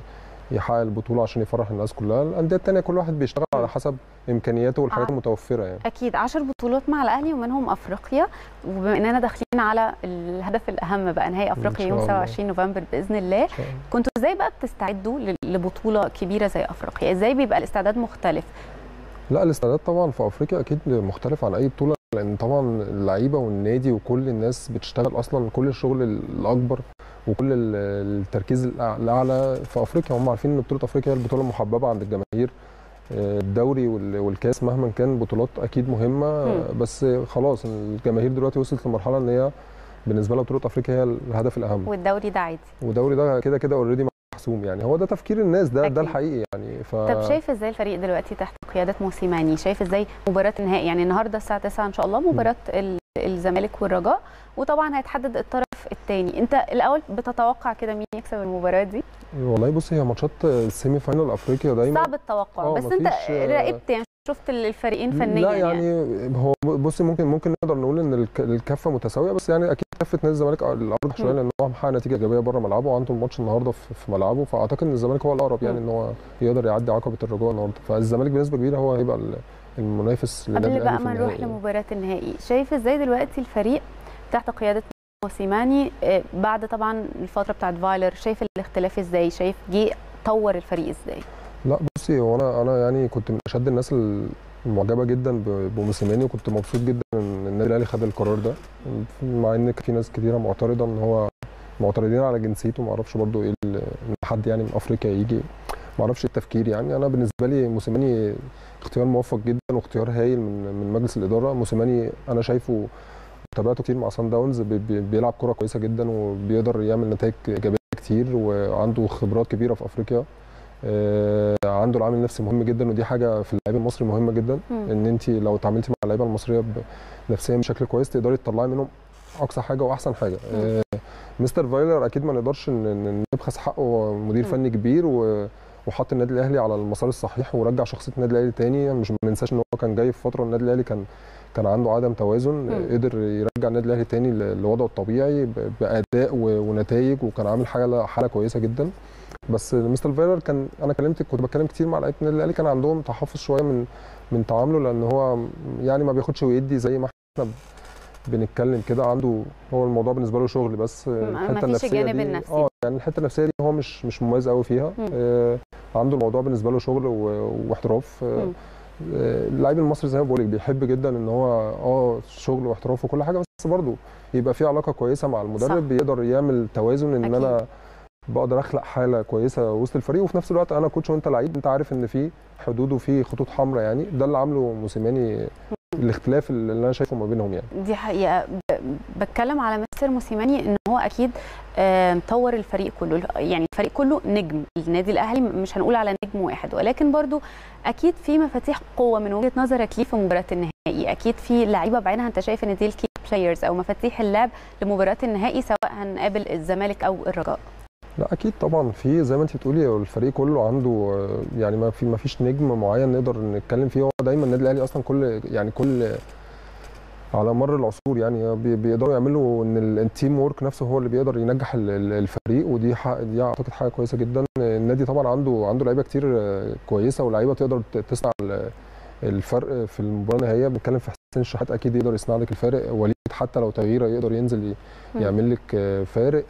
يحقق البطوله عشان يفرح الناس كلها. الانديه الثانيه كل واحد بيشتغل على حسب امكانياته والحاجات المتوفره يعني. اكيد عشر بطولات مع الاهلي ومنهم افريقيا، وبما اننا داخلين على الهدف الاهم بقى نهائي افريقيا يوم سبعة وعشرين نوفمبر باذن الله، كنتوا ازاي بقى بتستعدوا لبطوله كبيره زي افريقيا؟ ازاي بيبقى الاستعداد مختلف؟ لا الاستعداد طبعا في افريقيا اكيد مختلف عن اي بطوله، لان طبعا اللعيبه والنادي وكل الناس بتشتغل اصلا كل الشغل الاكبر وكل التركيز الاعلى في افريقيا. هم عارفين ان بطوله افريقيا هي البطوله المحببه عند الجماهير. الدوري والكاس مهما كان بطولات اكيد مهمه، م. بس خلاص الجماهير دلوقتي وصلت لمرحله ان هي بالنسبه لها بطوله افريقيا هي الهدف الاهم، والدوري ده عادي، والدوري ده كده كده اوريدي محسوم يعني. هو ده تفكير الناس، ده أكيد. ده الحقيقي يعني. ف... طب شايف ازاي الفريق دلوقتي تحت قياده موسيماني؟ شايف ازاي مباراه النهائي؟ يعني النهارده الساعه تسعة ان شاء الله مباراه م. الزمالك والرجاء، وطبعا هيتحدد الطرف الثاني. انت الاول بتتوقع كده مين يكسب المباراه دي؟ والله بص، هي ماتشات السيمي فاينال افريقيا دايما صعب التوقع، بس انت راقبت يعني شفت الفريقين فنيا؟ لا يعني, يعني هو بصي ممكن ممكن نقدر نقول ان الكفه متساويه، بس يعني اكيد كفه نادي الزمالك الارض شويه لان هو محقق نتيجه ايجابيه بره ملعبه وعنده الماتش النهارده في ملعبه، فاعتقد ان الزمالك هو الاقرب يعني ان هو يقدر يعدي عقبه الرجاء النهارده. فالزمالك بنسبه كبيره هو هيبقى المنافس للنادي الاهلي. قبل بقى ما نروح لمباراه النهائي، شايف ازاي دلوقتي الفريق تحت قياده موسيماني بعد طبعا الفتره بتاعت فايلر؟ شايف الاختلاف ازاي؟ شايف جه طور الفريق ازاي؟ لا بصي، هو انا انا يعني كنت من اشد الناس المعجبه جدا بموسيماني، وكنت مبسوط جدا ان النادي الاهلي خد القرار ده، مع ان في ناس كتيره معترضه ان هو معترضين على جنسيته. ما اعرفش برده ايه ان حد يعني من افريقيا يجي، ما اعرفش التفكير يعني. انا بالنسبه لي موسيماني اختيار موفق جدا واختيار هايل من من مجلس الاداره. موسيماني انا شايفه تابعته كتير مع سان داونز، بيلعب كره كويسه جدا وبيقدر يعمل نتائج ايجابيه كتير، وعنده خبرات كبيره في افريقيا. عنده العامل النفسي مهم جدا، ودي حاجه في اللعيب المصري مهمه جدا، م. ان انت لو اتعاملتي مع اللعيبه المصريه نفسيا بشكل كويس تقدري تطلعي منهم اقصى حاجه واحسن حاجه. م. مستر فايلر اكيد ما نقدرش نبخس حقه، مدير م. فني كبير وحط النادي الاهلي على المسار الصحيح ورجع شخصيه النادي الاهلي تاني. مش ما ننساش ان هو كان جاي في فتره النادي الاهلي كان كان عنده عدم توازن، م. قدر يرجع النادي الاهلي تاني لوضعه الطبيعي باداء ونتائج، وكان عامل حاجه حاله كويسه جدا. بس مستر فايلر كان انا كلمت كنت بتكلم كتير مع لعيبه النادي الاهلي، كان عندهم تحفظ شويه من من تعامله، لان هو يعني ما بياخدش ويدي زي ما احنا بنتكلم كده. عنده هو الموضوع بالنسبه له شغل بس. الحته النفسيه دي النفسي. اه يعني الحته النفسيه دي هو مش مش مميز قوي فيها. آه عنده الموضوع بالنسبه له شغل واحتراف. آه اللاعب المصري زي ما بقول لك بيحب جدا ان هو اه شغل واحتراف وكل حاجه، بس برضه يبقى في علاقه كويسه مع المدرب. صح. بيقدر يعمل توازن ان أكيد. انا بقدر اخلق حاله كويسه وسط الفريق، وفي نفس الوقت انا كوتش وانت لعيب، انت عارف ان في حدود وفي خطوط حمراء يعني. ده اللي عامله موسيماني، الاختلاف اللي انا شايفه ما بينهم يعني. دي حقيقه. بتكلم على مستر موسيماني ان هو اكيد طور الفريق كله، يعني الفريق كله نجم. النادي الاهلي مش هنقول على نجم واحد، ولكن برضو اكيد في مفاتيح قوه من وجهه نظرك ليه في مباراه النهائي. اكيد في لعيبه بعينها انت شايف ان دي الكي بلايرز او مفاتيح اللعب لمباراه النهائي، سواء هنقابل الزمالك او الرجاء. لا اكيد طبعا في زي ما انت بتقولي الفريق كله عنده يعني ما في ما فيش نجم معين نقدر نتكلم فيه. هو دايما النادي الاهلي اصلا كل يعني كل على مر العصور يعني بيقدروا يعملوا ان التيم وورك نفسه هو اللي بيقدر ينجح الفريق، ودي دي اعتقد حاجه كويسه جدا. النادي طبعا عنده عنده لعيبه كتير كويسه ولاعيبه تقدر تصنع الفرق في المباراه النهائيه. بنتكلم في حسين الشحات اكيد يقدر يصنع لك الفارق، وليد حتى لو تغييره يقدر ينزل يعمل لك فارق.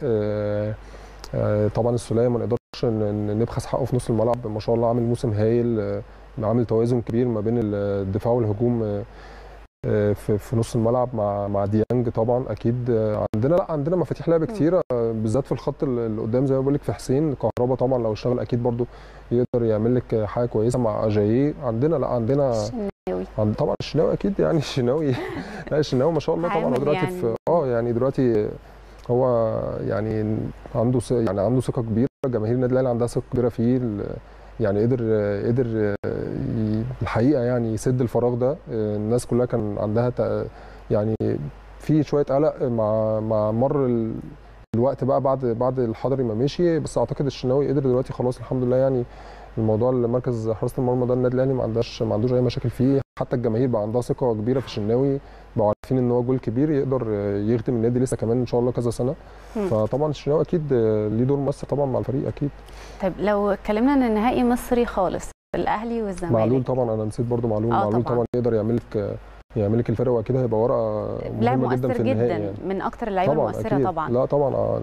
طبعا السوليه ما نقدرش نبخس حقه في نص الملعب، ما شاء الله عامل موسم هايل، عامل توازن كبير ما بين الدفاع والهجوم في في نص الملعب مع مع ديانج. طبعا اكيد عندنا لا عندنا مفاتيح لعب كتيره بالذات في الخط اللي قدام زي ما بقول لك. في حسين كهربا طبعا لو اشتغل اكيد برده يقدر يعمل لك حاجه كويسه مع اجاييه. عندنا لا عندنا عند طبعا الشناوي اكيد يعني الشناوي لا الشناوي ما شاء الله طبعا دلوقتي يعني. في اه يعني دلوقتي هو يعني عنده يعني عنده ثقه كبيره، جماهير النادي الاهلي عندها ثقه كبيره فيه، يعني قدر قدر الحقيقه يعني يسد الفراغ ده. الناس كلها كان عندها يعني في شويه قلق مع مع مر الوقت بقى بعد بعد الحضري ما مشي، بس اعتقد الشناوي قدر دلوقتي خلاص الحمد لله يعني الموضوع مركز حراسه المرمى ده النادي الاهلي ما عندهاش ما عندوش اي مشاكل فيه. حتى الجماهير بقى عندها ثقه كبيره في الشناوي، بقوا عارفين ان هو جول كبير يقدر يخدم النادي لسه كمان ان شاء الله كذا سنه. م. فطبعا الشناوي اكيد ليه دور مؤثر طبعا مع الفريق اكيد. طيب لو اتكلمنا ان النهائي مصري خالص، الاهلي والزمالك، معلول طبعا انا نسيت برضو معلول. آه معلول طبعا. طبعا يقدر يعمل لك يعمل لك الفرق، واكيد هيبقى ورقه مهمه جدا في النهائي جدا يعني. من اكتر اللعيبه المؤثره أكيد. طبعا. لا طبعا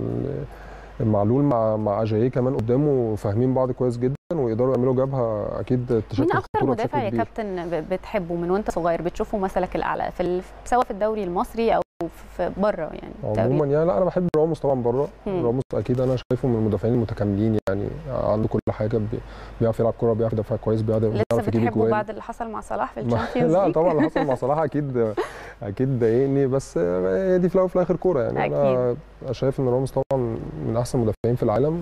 معلول مع مع اجاييه كمان قدامه فاهمين بعض كويس جدا ويقدروا يعملوا جبهه اكيد تشكل. مين اكتر مدافع يا كابتن بتحبه من وانت صغير بتشوفه مثلك الاعلى في ال... سواء في الدوري المصري او في بره يعني؟ عموما يعني لا انا بحب راموس طبعا بره. راموس اكيد انا شايفه من المدافعين المتكاملين يعني، عنده كل حاجه، بيعرف يلعب كوره، بيعرف يدافع كويس، بيعرف يجيب اجوان. لسه بتحبه بعد اللي حصل مع صلاح في الشامبيونز لا طبعا اللي حصل مع صلاح اكيد اكيد ضايقني، بس هي دي في الاول وفي الاخر كوره يعني. أكيد. انا شايف ان راموس طبعا من احسن المدافعين في العالم،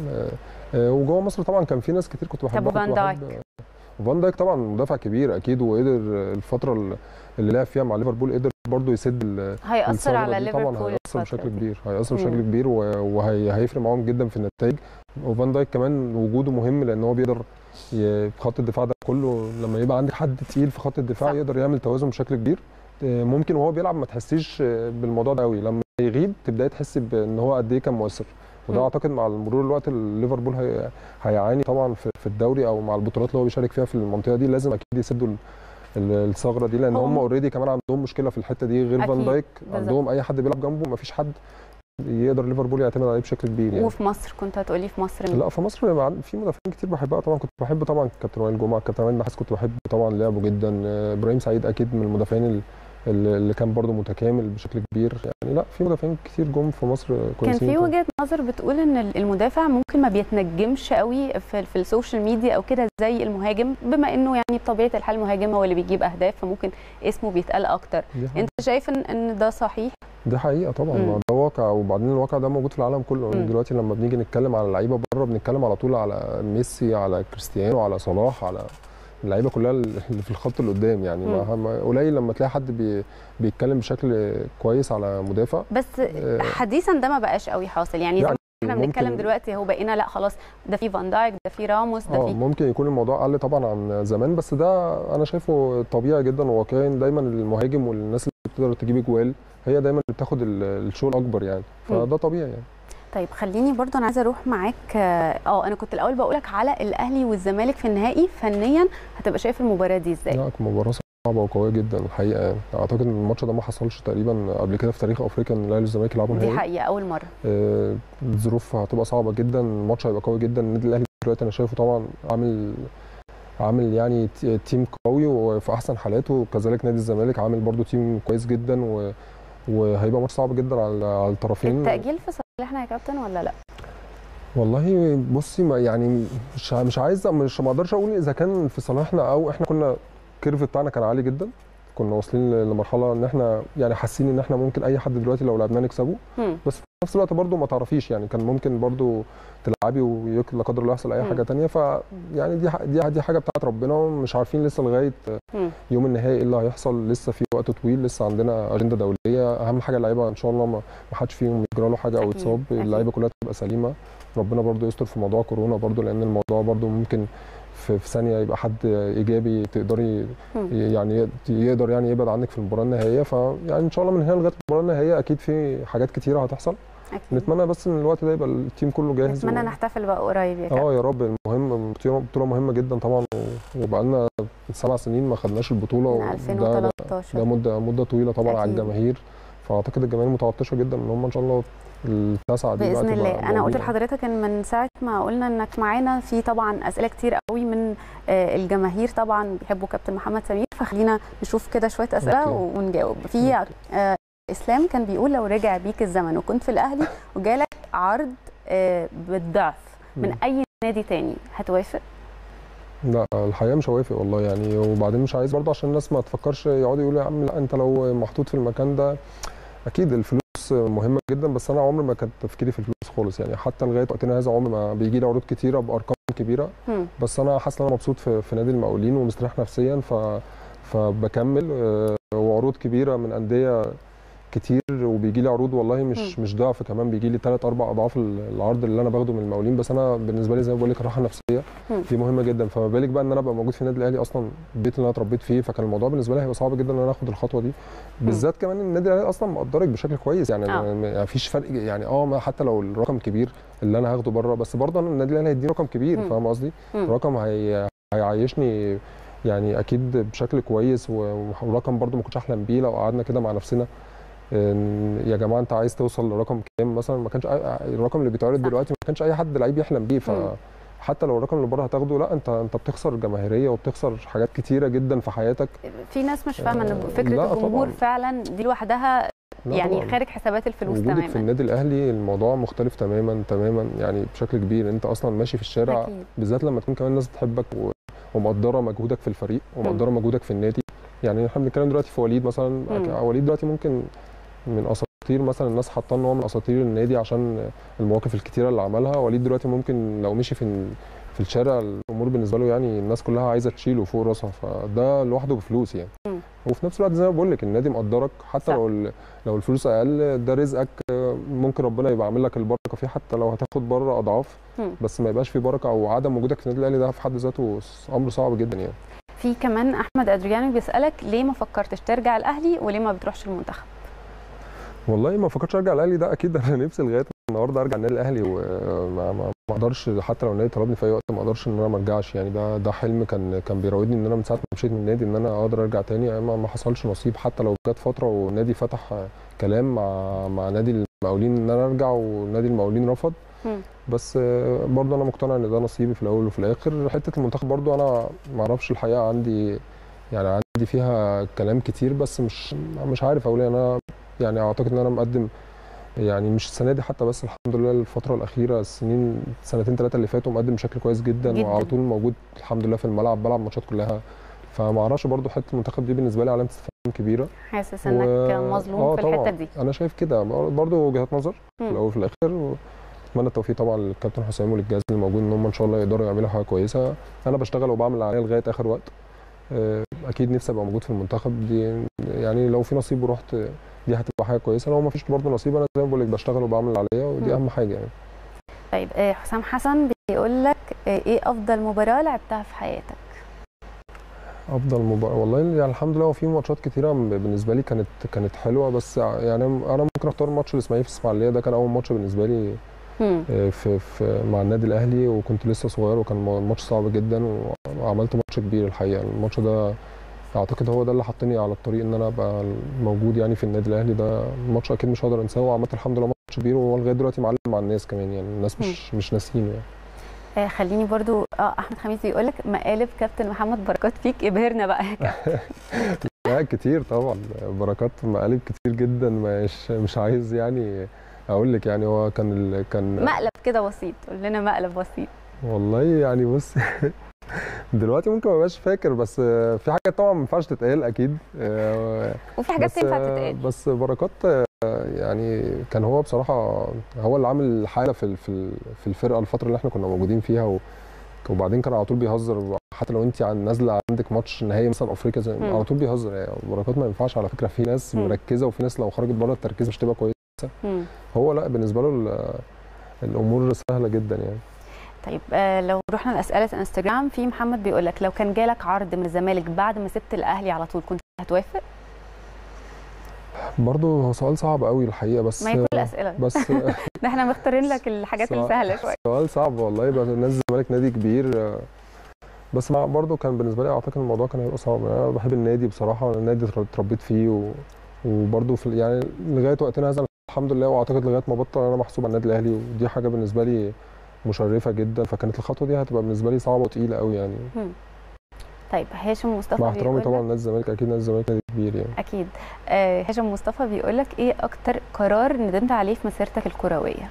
وجوه مصر طبعا كان في ناس كتير كنت بحبها. طب فان دايك؟ فان دايك طبعا مدافع كبير اكيد، وقدر الفتره اللي لعب فيها مع ليفربول قدر برضه يسد. هيأثر على ليفربول طبعا، هيأثر بشكل كبير، هيأثر بشكل كبير وهيفرق معاهم جدا في النتائج. وفان دايك كمان وجوده مهم لان هو بيقدر في خط الدفاع ده كله، لما يبقى عندك حد تقيل في خط الدفاع صح. يقدر يعمل توازن بشكل كبير. ممكن وهو بيلعب ما تحسيش بالموضوع ده قوي، لما يغيب تبداي تحسي بان هو قد ايه كان مؤثر. وده م. اعتقد مع مرور الوقت ليفربول هي... هيعاني طبعا في الدوري او مع البطولات اللي هو بيشارك فيها في المنطقه دي، لازم اكيد يسدوا الثغره دي، لان هم اوريدي كمان عندهم مشكله في الحته دي غير فان دايك. عندهم اي حد بيلعب جنبه ما فيش حد يقدر ليفربول يعتمد عليه بشكل كبير يعني. وفي مصر كنت هتقولي في مصر مين؟ لا في مصر في مدافعين كتير بحبها طبعا. كنت بحب طبعا كابتن وائل جمعه، كابتن عماد النحاس كنت بحب طبعا لعبه جدا. ابراهيم سعيد اكيد من المدافعين اللي كان برضه متكامل بشكل كبير يعني. لا في مدافعين كتير جم في مصر كويسين. كان في وجهه نظر بتقول ان المدافع ممكن ما بيتنجمش قوي في, في السوشيال ميديا او كده زي المهاجم، بما انه يعني بطبيعه الحال المهاجم هو اللي بيجيب اهداف فممكن اسمه بيتقال اكتر. انت شايف ان ده صحيح؟ دي حقيقه طبعا. مم. ده واقع، وبعدين الواقع ده موجود في العالم كله. مم. دلوقتي لما بنيجي نتكلم على لعيبه بره بنتكلم على طول على ميسي، على كريستيانو، على صلاح، على اللعيبه كلها اللي في الخط اللي قدام يعني. ما قليل لما تلاقي حد بي بيتكلم بشكل كويس على مدافع. بس آه حديثا ده ما بقاش قوي حاصل يعني, يعني احنا بنتكلم دلوقتي هو بقينا لا خلاص ده في فان دايك، ده في راموس، ده في ممكن يكون الموضوع قل طبعا عن زمان، بس ده انا شايفه طبيعي جدا وواقعي. دايما المهاجم والناس اللي بتقدر تجيب اجوال هي دايما اللي بتاخد الشو الاكبر يعني، فده طبيعي يعني. طيب خليني برضو انا عايزه اروح معاك. اه انا كنت الاول بقولك على الاهلي والزمالك في النهائي، فنيا هتبقى شايف المباراه دي ازاي؟ لا مباراه صعبه وقويه جدا الحقيقه يعني. اعتقد ان الماتش ده ما حصلش تقريبا قبل كده في تاريخ افريقيا ان الاهلي والزمالك يلعبوا نهائي. دي حقيقه اول مره. آه الظروف هتبقى صعبه جدا، الماتش هيبقى قوي جدا. النادي الاهلي دلوقتي انا شايفه طبعا عامل عامل يعني تيم قوي وفي احسن حالاته، وكذلك نادي الزمالك عامل برضو تيم كويس جدا، و وهيبقى ماتش صعب جدا على على الطرفين. التأجيل في صالحنا يا كابتن ولا لا؟ والله بصي يعني مش مش عايز مش ما اقدرش اقول اذا كان في صالحنا او احنا كنا الكيرف بتاعنا كان عالي جدا، كنا واصلين لمرحله ان احنا يعني حاسين ان احنا ممكن اي حد دلوقتي لو لعبناه نكسبه، بس في نفس الوقت برضو ما تعرفيش يعني كان ممكن برضو تلعبي ولا قدر الله يحصل اي حاجه ثانيه. ف يعني دي دي دي حاجه بتاعت ربنا، ومش عارفين لسه لغايه يوم النهائي ايه اللي هيحصل. لسه في وقت طويل، لسه عندنا اجنده دوليه. اهم حاجه اللعيبه ان شاء الله ما حدش فيهم يجرى له حاجه او يتصاب، اللعيبه كلها تبقى سليمه. ربنا برضو يستر في موضوع كورونا برضو، لان الموضوع برضو ممكن في ثانيه يبقى حد ايجابي تقدري يعني يقدر يعني يبعد عنك في المباراه النهائيه. فيعني ان شاء الله من هنا لغايه المباراه النهائيه اكيد في حاجات كتيره هتحصل. أكيد. نتمنى بس ان الوقت ده يبقى التيم كله جاهز. نتمنى و... نحتفل بقى قريب يا كابتن. اه يا رب. المهم بطوله مهمه جدا طبعا، وبقى لنا سبع سنين ما خدناش البطوله، من ألفين وتلتاشر. ده مده مده طويله طبعا. أكيد. على الجماهير، فاعتقد الجماهير متعطشه جدا ان هم ان شاء الله التاسعه دي باذن الله. انا قلت لحضرتك ان من ساعه ما قلنا انك معانا في طبعا اسئله كتير قوي من الجماهير طبعا بيحبوا كابتن محمد سمير، فخلينا نشوف كده شويه اسئله أوكي. ونجاوب. في اسلام كان بيقول لو رجع بيك الزمن وكنت في الاهلي وجالك عرض بالضعف من اي نادي تاني هتوافق؟ لا الحقيقه مش هوافق والله يعني. وبعدين مش عايز برضه عشان الناس ما تفكرش يقعدوا يقولوا يا عم لا انت لو محطوط في المكان ده. اكيد الفلوس مهمه جدا، بس انا عمري ما كان تفكيري في الفلوس خالص يعني. حتى لغايه وقتنا هذا عمري ما بيجي لي عروض كتيره بارقام كبيره، م. بس انا حاسس ان انا مبسوط في, في نادي المقاولين ومستريح نفسيا، ف فبكمل. وعروض كبيره من انديه كتير وبيجي لي عروض والله مش م. مش ضعف، كمان بيجي لي ثلاث اربع اضعاف العرض اللي انا باخده من المقاولين. بس انا بالنسبه لي زي ما بقول لك الراحه النفسيه م. دي مهمه جدا، فما بالك بقى ان انا ابقى موجود في النادي الاهلي اصلا البيت اللي انا اتربيت فيه، فكان الموضوع بالنسبه لي هيبقى صعب جدا ان انا اخد الخطوه دي، بالذات كمان النادي الاهلي اصلا مقدرك بشكل كويس يعني ما فيش فرق يعني اه حتى لو الرقم كبير اللي انا هاخده بره، بس برضه انا النادي الاهلي هيديني رقم كبير، فاهم قصدي؟ رقم هي هيعيشني يعني اكيد بشكل كويس، ورقم برضو ما كنتش احلم بيه لو قعدنا كده مع نفسنا يا جماعه انت عايز توصل لرقم كام مثلا، ما كانش الرقم اللي بيتعرض دلوقتي ما كانش اي حد لعيب يحلم بيه، فحتى لو الرقم اللي بره هتاخده لا انت انت بتخسر جماهيريه وبتخسر حاجات كتيره جدا في حياتك. في ناس مش فاهمه ان فكره الجمهور فعلا دي لوحدها يعني طبعًا. خارج حسابات الفلوس تماما. وجودك في النادي الاهلي الموضوع مختلف تماما تماما يعني بشكل كبير، انت اصلا ماشي في الشارع أكيد. بالذات لما تكون كمان الناس بتحبك و... ومقدره مجهودك في الفريق ومقدره مجهودك في النادي. يعني احنا بنتكلم دلوقتي في وليد مثلا، م. وليد دلوقتي ممكن من اساطير مثلا الناس حاطه ان هو من اساطير النادي عشان المواقف الكتيره اللي عملها. وليد دلوقتي ممكن لو مشي في في الشارع الامور بالنسبه له يعني الناس كلها عايزه تشيله فوق راسها، فده لوحده بفلوس يعني. م. وفي نفس الوقت زي ما بقول لك النادي مقدرك حتى صح. لو لو الفلوس اقل ده رزقك، ممكن ربنا يبقى عامل لك البركه فيه حتى لو هتاخد بره اضعاف، م. بس ما يبقاش في بركه او عدم وجودك في النادي الاهلي ده في حد ذاته امر صعب جدا يعني. في كمان احمد ادريانو بيسالك ليه ما فكرتش ترجع الاهلي وليه ما بتروحش المنتخب؟ والله ما فكرتش ارجع الاهلي ده اكيد انا نفسي لغايه النهارده ارجع النادي الاهلي، وما ما اقدرش حتى لو النادي طلبني في اي وقت ما اقدرش ان انا ما ارجعش يعني. ده ده حلم كان كان بيراودني ان انا من ساعه ما مشيت من النادي ان انا اقدر ارجع تاني، ما, ما حصلش نصيب حتى لو جت فتره والنادي فتح كلام مع مع نادي المقاولين ان انا ارجع ونادي المقاولين رفض. م. بس برضه انا مقتنع ان ده نصيبي في الاول وفي الاخر. حته المنتخب برضه انا ما اعرفش الحقيقه، عندي يعني عندي فيها كلام كتير بس مش مش عارف اقول. انا يعني اعتقد ان انا مقدم يعني مش السنه دي حتى بس الحمد لله الفتره الاخيره السنين سنتين ثلاثه اللي فاتوا مقدم بشكل كويس جدا, جداً. وعلى طول موجود الحمد لله في الملعب بلعب ماتشات كلها، فما اعرفش برضه حته المنتخب دي بالنسبه لي علامه استفهام كبيره. حاسس انك و... مظلوم آه في الحته دي؟ انا شايف كده برضه وجهات نظر في الاول وفي الاخر. اتمنى التوفيق طبعا للكابتن حسام وللجهاز اللي موجود ان هم ان شاء الله يقدروا يعملوا حاجه كويسه. انا بشتغل وبعمل اللي عليا لغايه اخر وقت. اكيد نفسي ابقى موجود في المنتخب دي يعني لو في نصيب ورحت دي هتبقى حاجه كويسه، لو ما فيش برضه نصيب انا زي ما بقول لك بشتغل وبعمل اللي عليا ودي م. اهم حاجه يعني. طيب حسام حسن بيقول لك ايه افضل مباراه لعبتها في حياتك؟ افضل مباراه والله يعني الحمد لله وفي ماتشات كتيره بالنسبه لي كانت كانت حلوه، بس يعني انا ممكن اختار ماتش الاسماعيلي في الاسماعيليه، ده كان اول ماتش بالنسبه لي في, في مع النادي الاهلي وكنت لسه صغير وكان الماتش صعب جدا وعملت ماتش كبير الحقيقه. الماتش ده اعتقد هو ده اللي حطني على الطريق ان انا ابقى موجود يعني في النادي الاهلي. ده الماتش اكيد مش هقدر انساه وعملت الحمد لله ماتش كبير ولغايه دلوقتي معلم مع الناس كمان يعني الناس مش م. مش ناسينه يعني. آه خليني برضو اه احمد خميس بيقول لك مقالب كابتن محمد بركات فيك ابهرنا بقى يا كابتن. لا كتير طبعا بركات مقالب كتير جدا مش مش عايز يعني اقول لك يعني هو كان ال... كان مقلب كده بسيط، قول لنا مقلب بسيط. والله يعني بص دلوقتي ممكن ما بقاش فاكر بس في حاجات طبعا ما ينفعش تتقال اكيد وفي حاجات تنفع تتقال. بس بركات يعني كان هو بصراحه هو اللي عامل حاله في في الفرقه الفتره اللي احنا كنا موجودين فيها، وبعدين كان على طول بيهزر حتى لو انت عن نازله عندك ماتش نهائي مثلا افريقيا زي على طول بيهزر يعني. بركات ما ينفعش على فكره، في ناس م. مركزه وفي ناس لو خرجت بره التركيز مش تبقى كويسه. م. هو لا بالنسبه له الامور سهله جدا يعني. طيب آه لو رحنا لاسئله انستجرام، في محمد بيقول لك لو كان جالك عرض من الزمالك بعد ما سبت الاهلي على طول كنت هتوافق؟ برضه هو سؤال صعب قوي الحقيقه بس ما هي كل الاسئله بس ده احنا مختارين لك الحاجات السهله شويه. سؤال صعب والله، بس نادي الزمالك نادي كبير بس برضه كان بالنسبه لي اعتقد الموضوع كان هيبقى صعب. انا بحب النادي بصراحه، النادي اتربيت فيه و... وبرضه في يعني لغايه وقتنا هذا الحمد لله، واعتقد لغايه ما بطل انا محسوب على النادي الاهلي ودي حاجه بالنسبه لي مشرفه جدا، فكانت الخطوه دي هتبقى بالنسبه لي صعبه وثقيله قوي يعني. م. طيب هاشم مصطفى مع احترامي طبعا نادي الزمالك اكيد نادي الزمالك نادي كبير يعني. اكيد. آه هاشم مصطفى بيقول لك ايه اكتر قرار ندمت عليه في مسيرتك الكرويه؟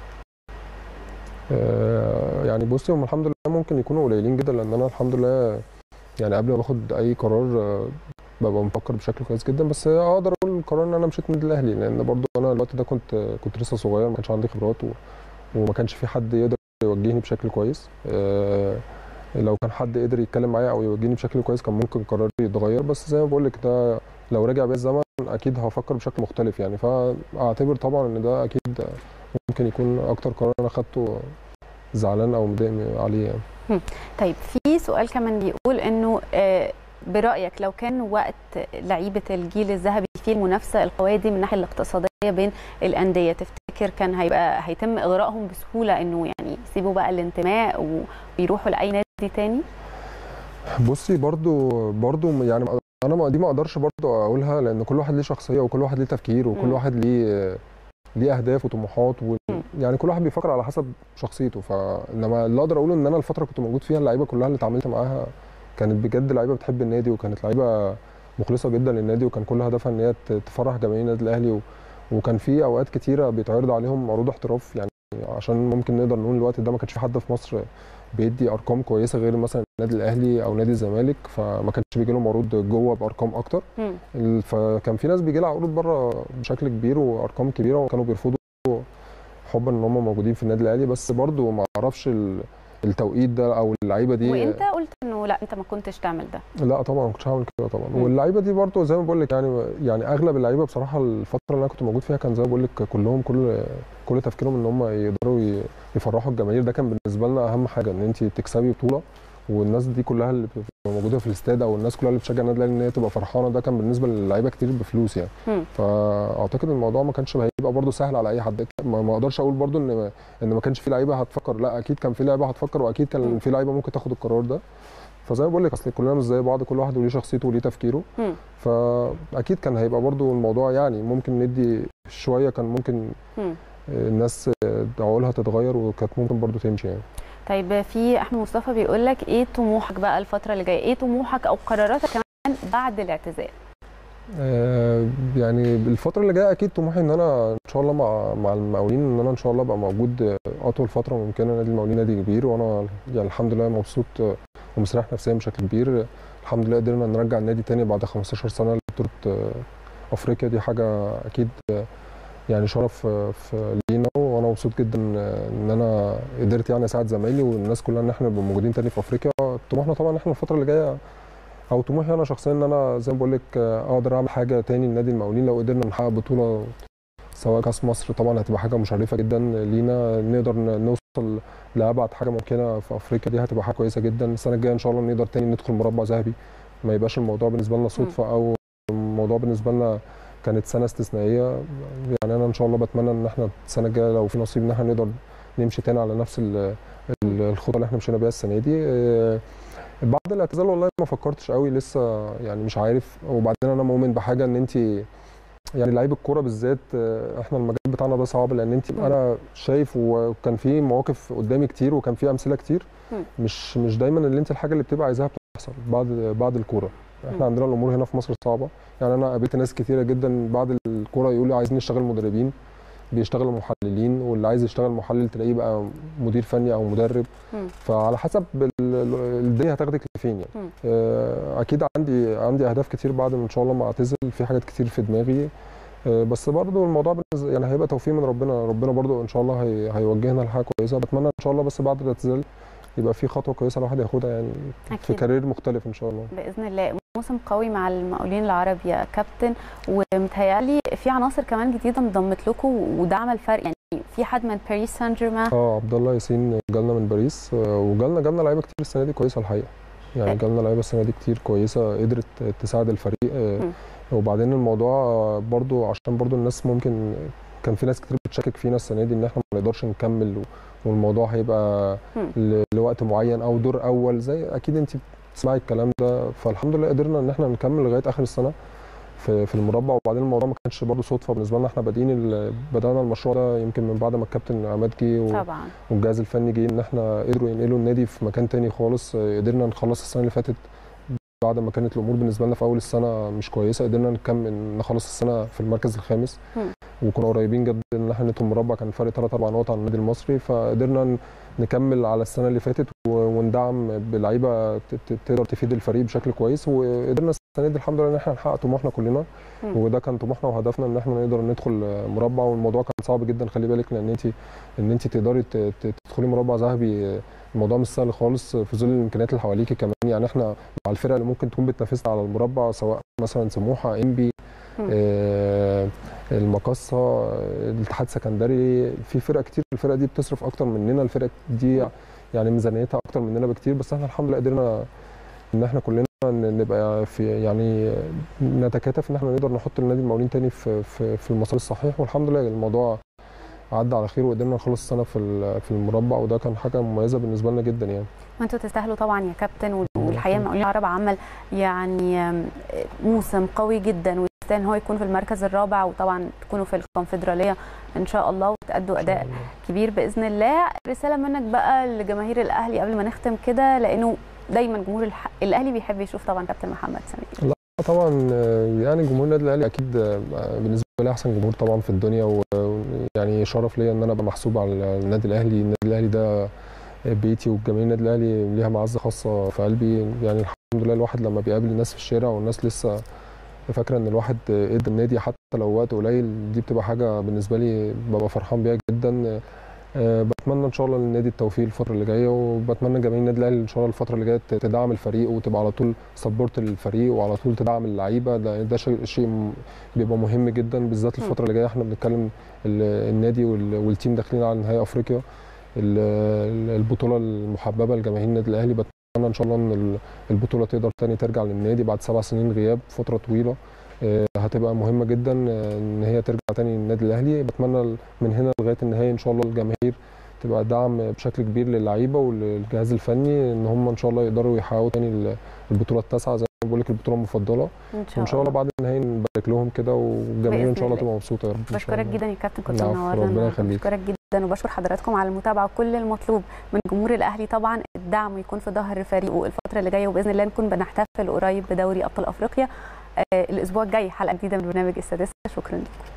آه يعني بصي هم الحمد لله ممكن يكونوا قليلين جدا، لان انا الحمد لله يعني قبل ما باخد اي قرار آه ببقى مفكر بشكل كويس جدا، بس اقدر اقول القرار ان انا مشيت من النادي الاهلي، لان برضو انا الوقت ده كنت كنت لسه صغير ما كانش عندي خبرات و... وما كانش في حد يقدر يوجهني بشكل كويس. آه لو كان حد قدر يتكلم معايا او يوجهني بشكل كويس كان ممكن قراري يتغير، بس زي ما بقول لك ده لو رجع بيا الزمن اكيد هفكر بشكل مختلف يعني. فاعتبر طبعا ان ده اكيد ممكن يكون اكتر قرار انا اخدته زعلان او متضايق عليه يعني. طيب في سؤال كمان بيقول انه برايك لو كان وقت لعيبه الجيل الذهبي في المنافسه القويه دي من الناحيه الاقتصاديه بين الانديه، تفتكر كان هيبقى هيتم اغرائهم بسهوله انه يعني يسيبوا بقى الانتماء ويروحوا لاي نادي تاني؟ بصي برضو برضو يعني انا دي ما اقدرش برضو اقولها، لان كل واحد ليه شخصيه وكل واحد ليه تفكير وكل م. واحد ليه ليه اهداف وطموحات و... يعني كل واحد بيفكر على حسب شخصيته. فانما اللي اقدر اقوله ان انا الفتره كنت موجود فيها اللعيبه كلها اللي اتعاملت معاها كانت بجد لعيبه بتحب النادي، وكانت لعيبه مخلصه جدا للنادي، وكان كل هدفها ان هي تفرح جماهير النادي الاهلي. و... وكان في اوقات كتيره بيتعرض عليهم عروض احتراف، يعني عشان ممكن نقدر نقول الوقت ده ما كانش في حد في مصر بيدي ارقام كويسه غير مثلا النادي الاهلي او نادي الزمالك، فما كانش بيجي لهم عروض جوه بارقام اكتر. م. فكان في ناس بيجي لها عروض بره بشكل كبير وارقام كبيره، وكانوا بيرفضوا حبا ان هم موجودين في النادي الاهلي. بس برضو ما اعرفش التوقيت ده او اللعيبه دي. وانت قلت انه لا انت ما كنتش تعمل ده. لا طبعا ما كنتش هعمل كده طبعا. م. واللعيبه دي برضو زي ما بقول لك يعني يعني اغلب اللعيبه بصراحه الفتره اللي انا كنت موجود فيها كان زي ما بقول لك كلهم كل كل تفكيرهم ان هم يقدروا يفرحوا الجماهير. ده كان بالنسبه لنا اهم حاجه، ان انت تكسبي بطوله والناس دي كلها اللي موجوده في الاستاد او الناس كلها اللي بتشجع النادي الاهلي ان هي تبقى فرحانه. ده كان بالنسبه للعيبه كتير بفلوس يعني. م. فاعتقد الموضوع ما كانش هيبقى برضو سهل على اي حد. ما اقدرش اقول برضو ان ان ما كانش في لعيبه هتفكر، لا اكيد كان في لعيبه هتفكر، واكيد كان في لعيبه ممكن تاخد القرار ده. فزي ما بقول لك اصل كلنا مش زي بعض، كل واحد وليه شخصيته وليه تفكيره. م. فاكيد كان هيبقى برضو الموضوع يعني ممكن ندي شويه، كان ممكن م. الناس عقولها تتغير وكانت ممكن برضو تمشي يعني. طيب في احمد مصطفى بيقول لك ايه طموحك بقى الفتره اللي جايه؟ ايه طموحك او قراراتك كمان بعد الاعتزال؟ آه يعني الفتره اللي جايه اكيد طموحي ان انا ان شاء الله مع مع المقاولين ان انا ان شاء الله ابقى موجود اطول فتره ممكنه. نادي المقاولين نادي كبير، وانا يعني الحمد لله مبسوط ومستريح نفسيا بشكل كبير. الحمد لله قدرنا نرجع النادي تاني بعد خمستاشر سنه لبطوله افريقيا. دي حاجه اكيد يعني شرف في لينا، وانا مبسوط جدا ان انا قدرت يعني اساعد زمايلي والناس كلها ان احنا نبقى موجودين تاني في افريقيا. طموحنا طبعا احنا الفتره اللي جايه او طموحي انا شخصيا ان انا زي ما بقول لك اقدر اعمل حاجه تاني لنادي المقاولين. لو قدرنا نحقق بطوله سواء كاس مصر طبعا هتبقى حاجه مشرفه جدا لينا، نقدر نوصل لابعد حاجه ممكنه في افريقيا، دي هتبقى حاجه كويسه جدا. السنه الجايه ان شاء الله نقدر تاني ندخل مربع ذهبي، ما يبقاش الموضوع بالنسبه لنا صدفه او الموضوع بالنسبه لنا كانت سنه استثنائيه. يعني انا ان شاء الله بتمنى ان احنا السنه الجايه لو في نصيب ان احنا نقدر نمشي تاني على نفس الخطه اللي احنا مشينا بيها السنه دي. بعد الاعتزال والله ما فكرتش قوي لسه، يعني مش عارف. وبعدين انا مؤمن بحاجه ان انت يعني لعيب الكوره بالذات احنا المجال بتاعنا ده صعب، لان انت انا شايف وكان في مواقف قدامي كتير وكان في امثله كتير، مش مش دايما اللي انت الحاجه اللي بتبقى عايزاها بتحصل بعد بعد الكوره. احنا عندنا الامور هنا في مصر صعبه. يعني انا قابلت ناس كتيره جدا بعد الكوره يقولوا عايزين نشتغل مدربين، بيشتغلوا محللين، واللي عايز يشتغل محلل تلاقيه بقى مدير فني او مدرب. م. فعلى حسب الدنيا هتاخدك لفين يعني. م. اكيد عندي عندي اهداف كتير بعد ما ان شاء الله ما اعتزل، في حاجات كتير في دماغي. بس برضو الموضوع يعني هيبقى توفيق من ربنا، ربنا برضو ان شاء الله هي هيوجهنا لحاجه كويسه. بتمنى ان شاء الله بس بعد الاعتزال يبقى في خطوه كويسه الواحد ياخدها يعني أكيد. في كارير مختلف ان شاء الله باذن الله. موسم قوي مع المقاولين العرب يا كابتن، ومتهيألي في عناصر كمان جديده انضمت لكم وده عمل فرق. يعني في حد من باريس سان جيرمان، اه عبد الله ياسين جالنا من باريس، وجالنا جالنا لعيبه كتير السنه دي كويسه الحقيقه. يعني جالنا لعيبه السنه دي كتير كويسه قدرت تساعد الفريق. م. وبعدين الموضوع برضو عشان برضو الناس ممكن كان في ناس كتير بتشكك فينا السنه دي ان احنا ما نقدرش نكمل والموضوع هيبقى لوقت معين او دور اول، زي اكيد انت بتسمعي الكلام ده. فالحمد لله قدرنا ان احنا نكمل لغايه اخر السنه في في المربع. وبعدين الموضوع ما كانش برضه صدفه بالنسبه لنا، احنا بادئين بدانا المشروع ده يمكن من بعد ما الكابتن عماد جه طبعا والجهاز الفني جه، ان احنا قدروا ينقلوا النادي في مكان تاني خالص. قدرنا نخلص السنه اللي فاتت بعد ما كانت الامور بالنسبه لنا في اول السنه مش كويسه، قدرنا نكمل نخلص السنه في المركز الخامس. م. وكنا قريبين جدا ان احنا ندخل المربع، كان فرق ثلاث اربع نقط عن النادي المصري. فقدرنا نكمل على السنه اللي فاتت وندعم بلعيبه تقدر تفيد الفريق بشكل كويس. وقدرنا السنه دي الحمد لله ان احنا نحقق طموحنا كلنا. م. وده كان طموحنا وهدفنا ان احنا نقدر ندخل مربع. والموضوع كان صعب جدا، خلي بالك، لان انت ان انت تقدري تدخلي مربع ذهبي الموضوع مش سهل خالص في ظل الامكانيات اللي حواليكي كمان. يعني احنا مع الفرق اللي ممكن تكون بتنافسنا على المربع سواء مثلا سموحه انبي آه المقصه، الاتحاد السكندري، في فرق كتير. الفرق دي بتصرف اكتر مننا، الفرق دي يعني ميزانيتها اكتر مننا بكتير، بس احنا الحمد لله قدرنا ان احنا كلنا نبقى في يعني نتكاتف ان احنا نقدر نحط النادي المقاولين تاني في في في المسار الصحيح، والحمد لله الموضوع عدى على خير وقدرنا نخلص السنه في في المربع، وده كان حاجه مميزه بالنسبه لنا جدا يعني. وانتوا تستاهلوا طبعا يا كابتن، والحقيقه المقاولين العرب عمل يعني موسم قوي جدا، ويستاهل ان هو يكون في المركز الرابع، وطبعا تكونوا في الكونفدراليه ان شاء الله وتأدوا اداء كبير باذن الله. رساله منك بقى لجماهير الاهلي قبل ما نختم كده، لانه دايما جمهور الاهلي بيحب يشوف طبعا كابتن محمد سمير. لا طبعا يعني جمهور النادي الاهلي اكيد بالنسبه لي احسن جمهور طبعا في الدنيا، ويعني شرف ليا ان انا ابقى محسوب على النادي الاهلي. النادي الاهلي ده بيتي، والجماهير النادي الاهلي ليها معزه خاصه في قلبي. يعني الحمد لله الواحد لما بيقابل الناس في الشارع والناس لسه فاكره ان الواحد ادى النادي حتى لو وقت قليل، دي بتبقى حاجه بالنسبه لي ببقى فرحان بيها جدا. أه بتمنى ان شاء الله للنادي التوفيق الفتره اللي جايه، وبتمنى جماهير النادي الاهلي ان شاء الله الفتره اللي جايه تدعم الفريق وتبقى على طول سبورت للفريق وعلى طول تدعم اللعيبه. ده, ده شيء شيء بيبقى مهم جدا، بالذات الفتره اللي جايه. احنا بنتكلم النادي والتيم داخلين على نهائي افريقيا، البطوله المحببه لجماهير النادي الاهلي. بتمنى ان شاء الله ان البطوله تقدر تاني ترجع للنادي بعد سبع سنين غياب، فتره طويله هتبقى مهمه جدا ان هي ترجع تاني للنادي الاهلي. بتمنى من هنا لغايه النهايه ان شاء الله الجماهير تبقى دعم بشكل كبير للعيبه والجهاز الفني، ان هم ان شاء الله يقدروا يحققوا تاني البطوله التاسعه زي ما بقول لك، البطوله المفضله ان شاء, إن شاء الله بعد النهائي نبارك لهم كده، والجماهير ان شاء الله تبقى مبسوطه يا رب. بشكرك جدا يا كابتن، كنت منورنا. ربنا يخليك. بشكرك جدا وبشكر حضراتكم على المتابعه، وكل المطلوب من جمهور الاهلي طبعا الدعم ويكون في ظهر فريقه الفتره اللي جايه، وباذن الله نكون بنحتفل قريب بدوري ابطال افريقيا. آه الاسبوع الجاي حلقه جديده من برنامج السادسه. شكرا لكم.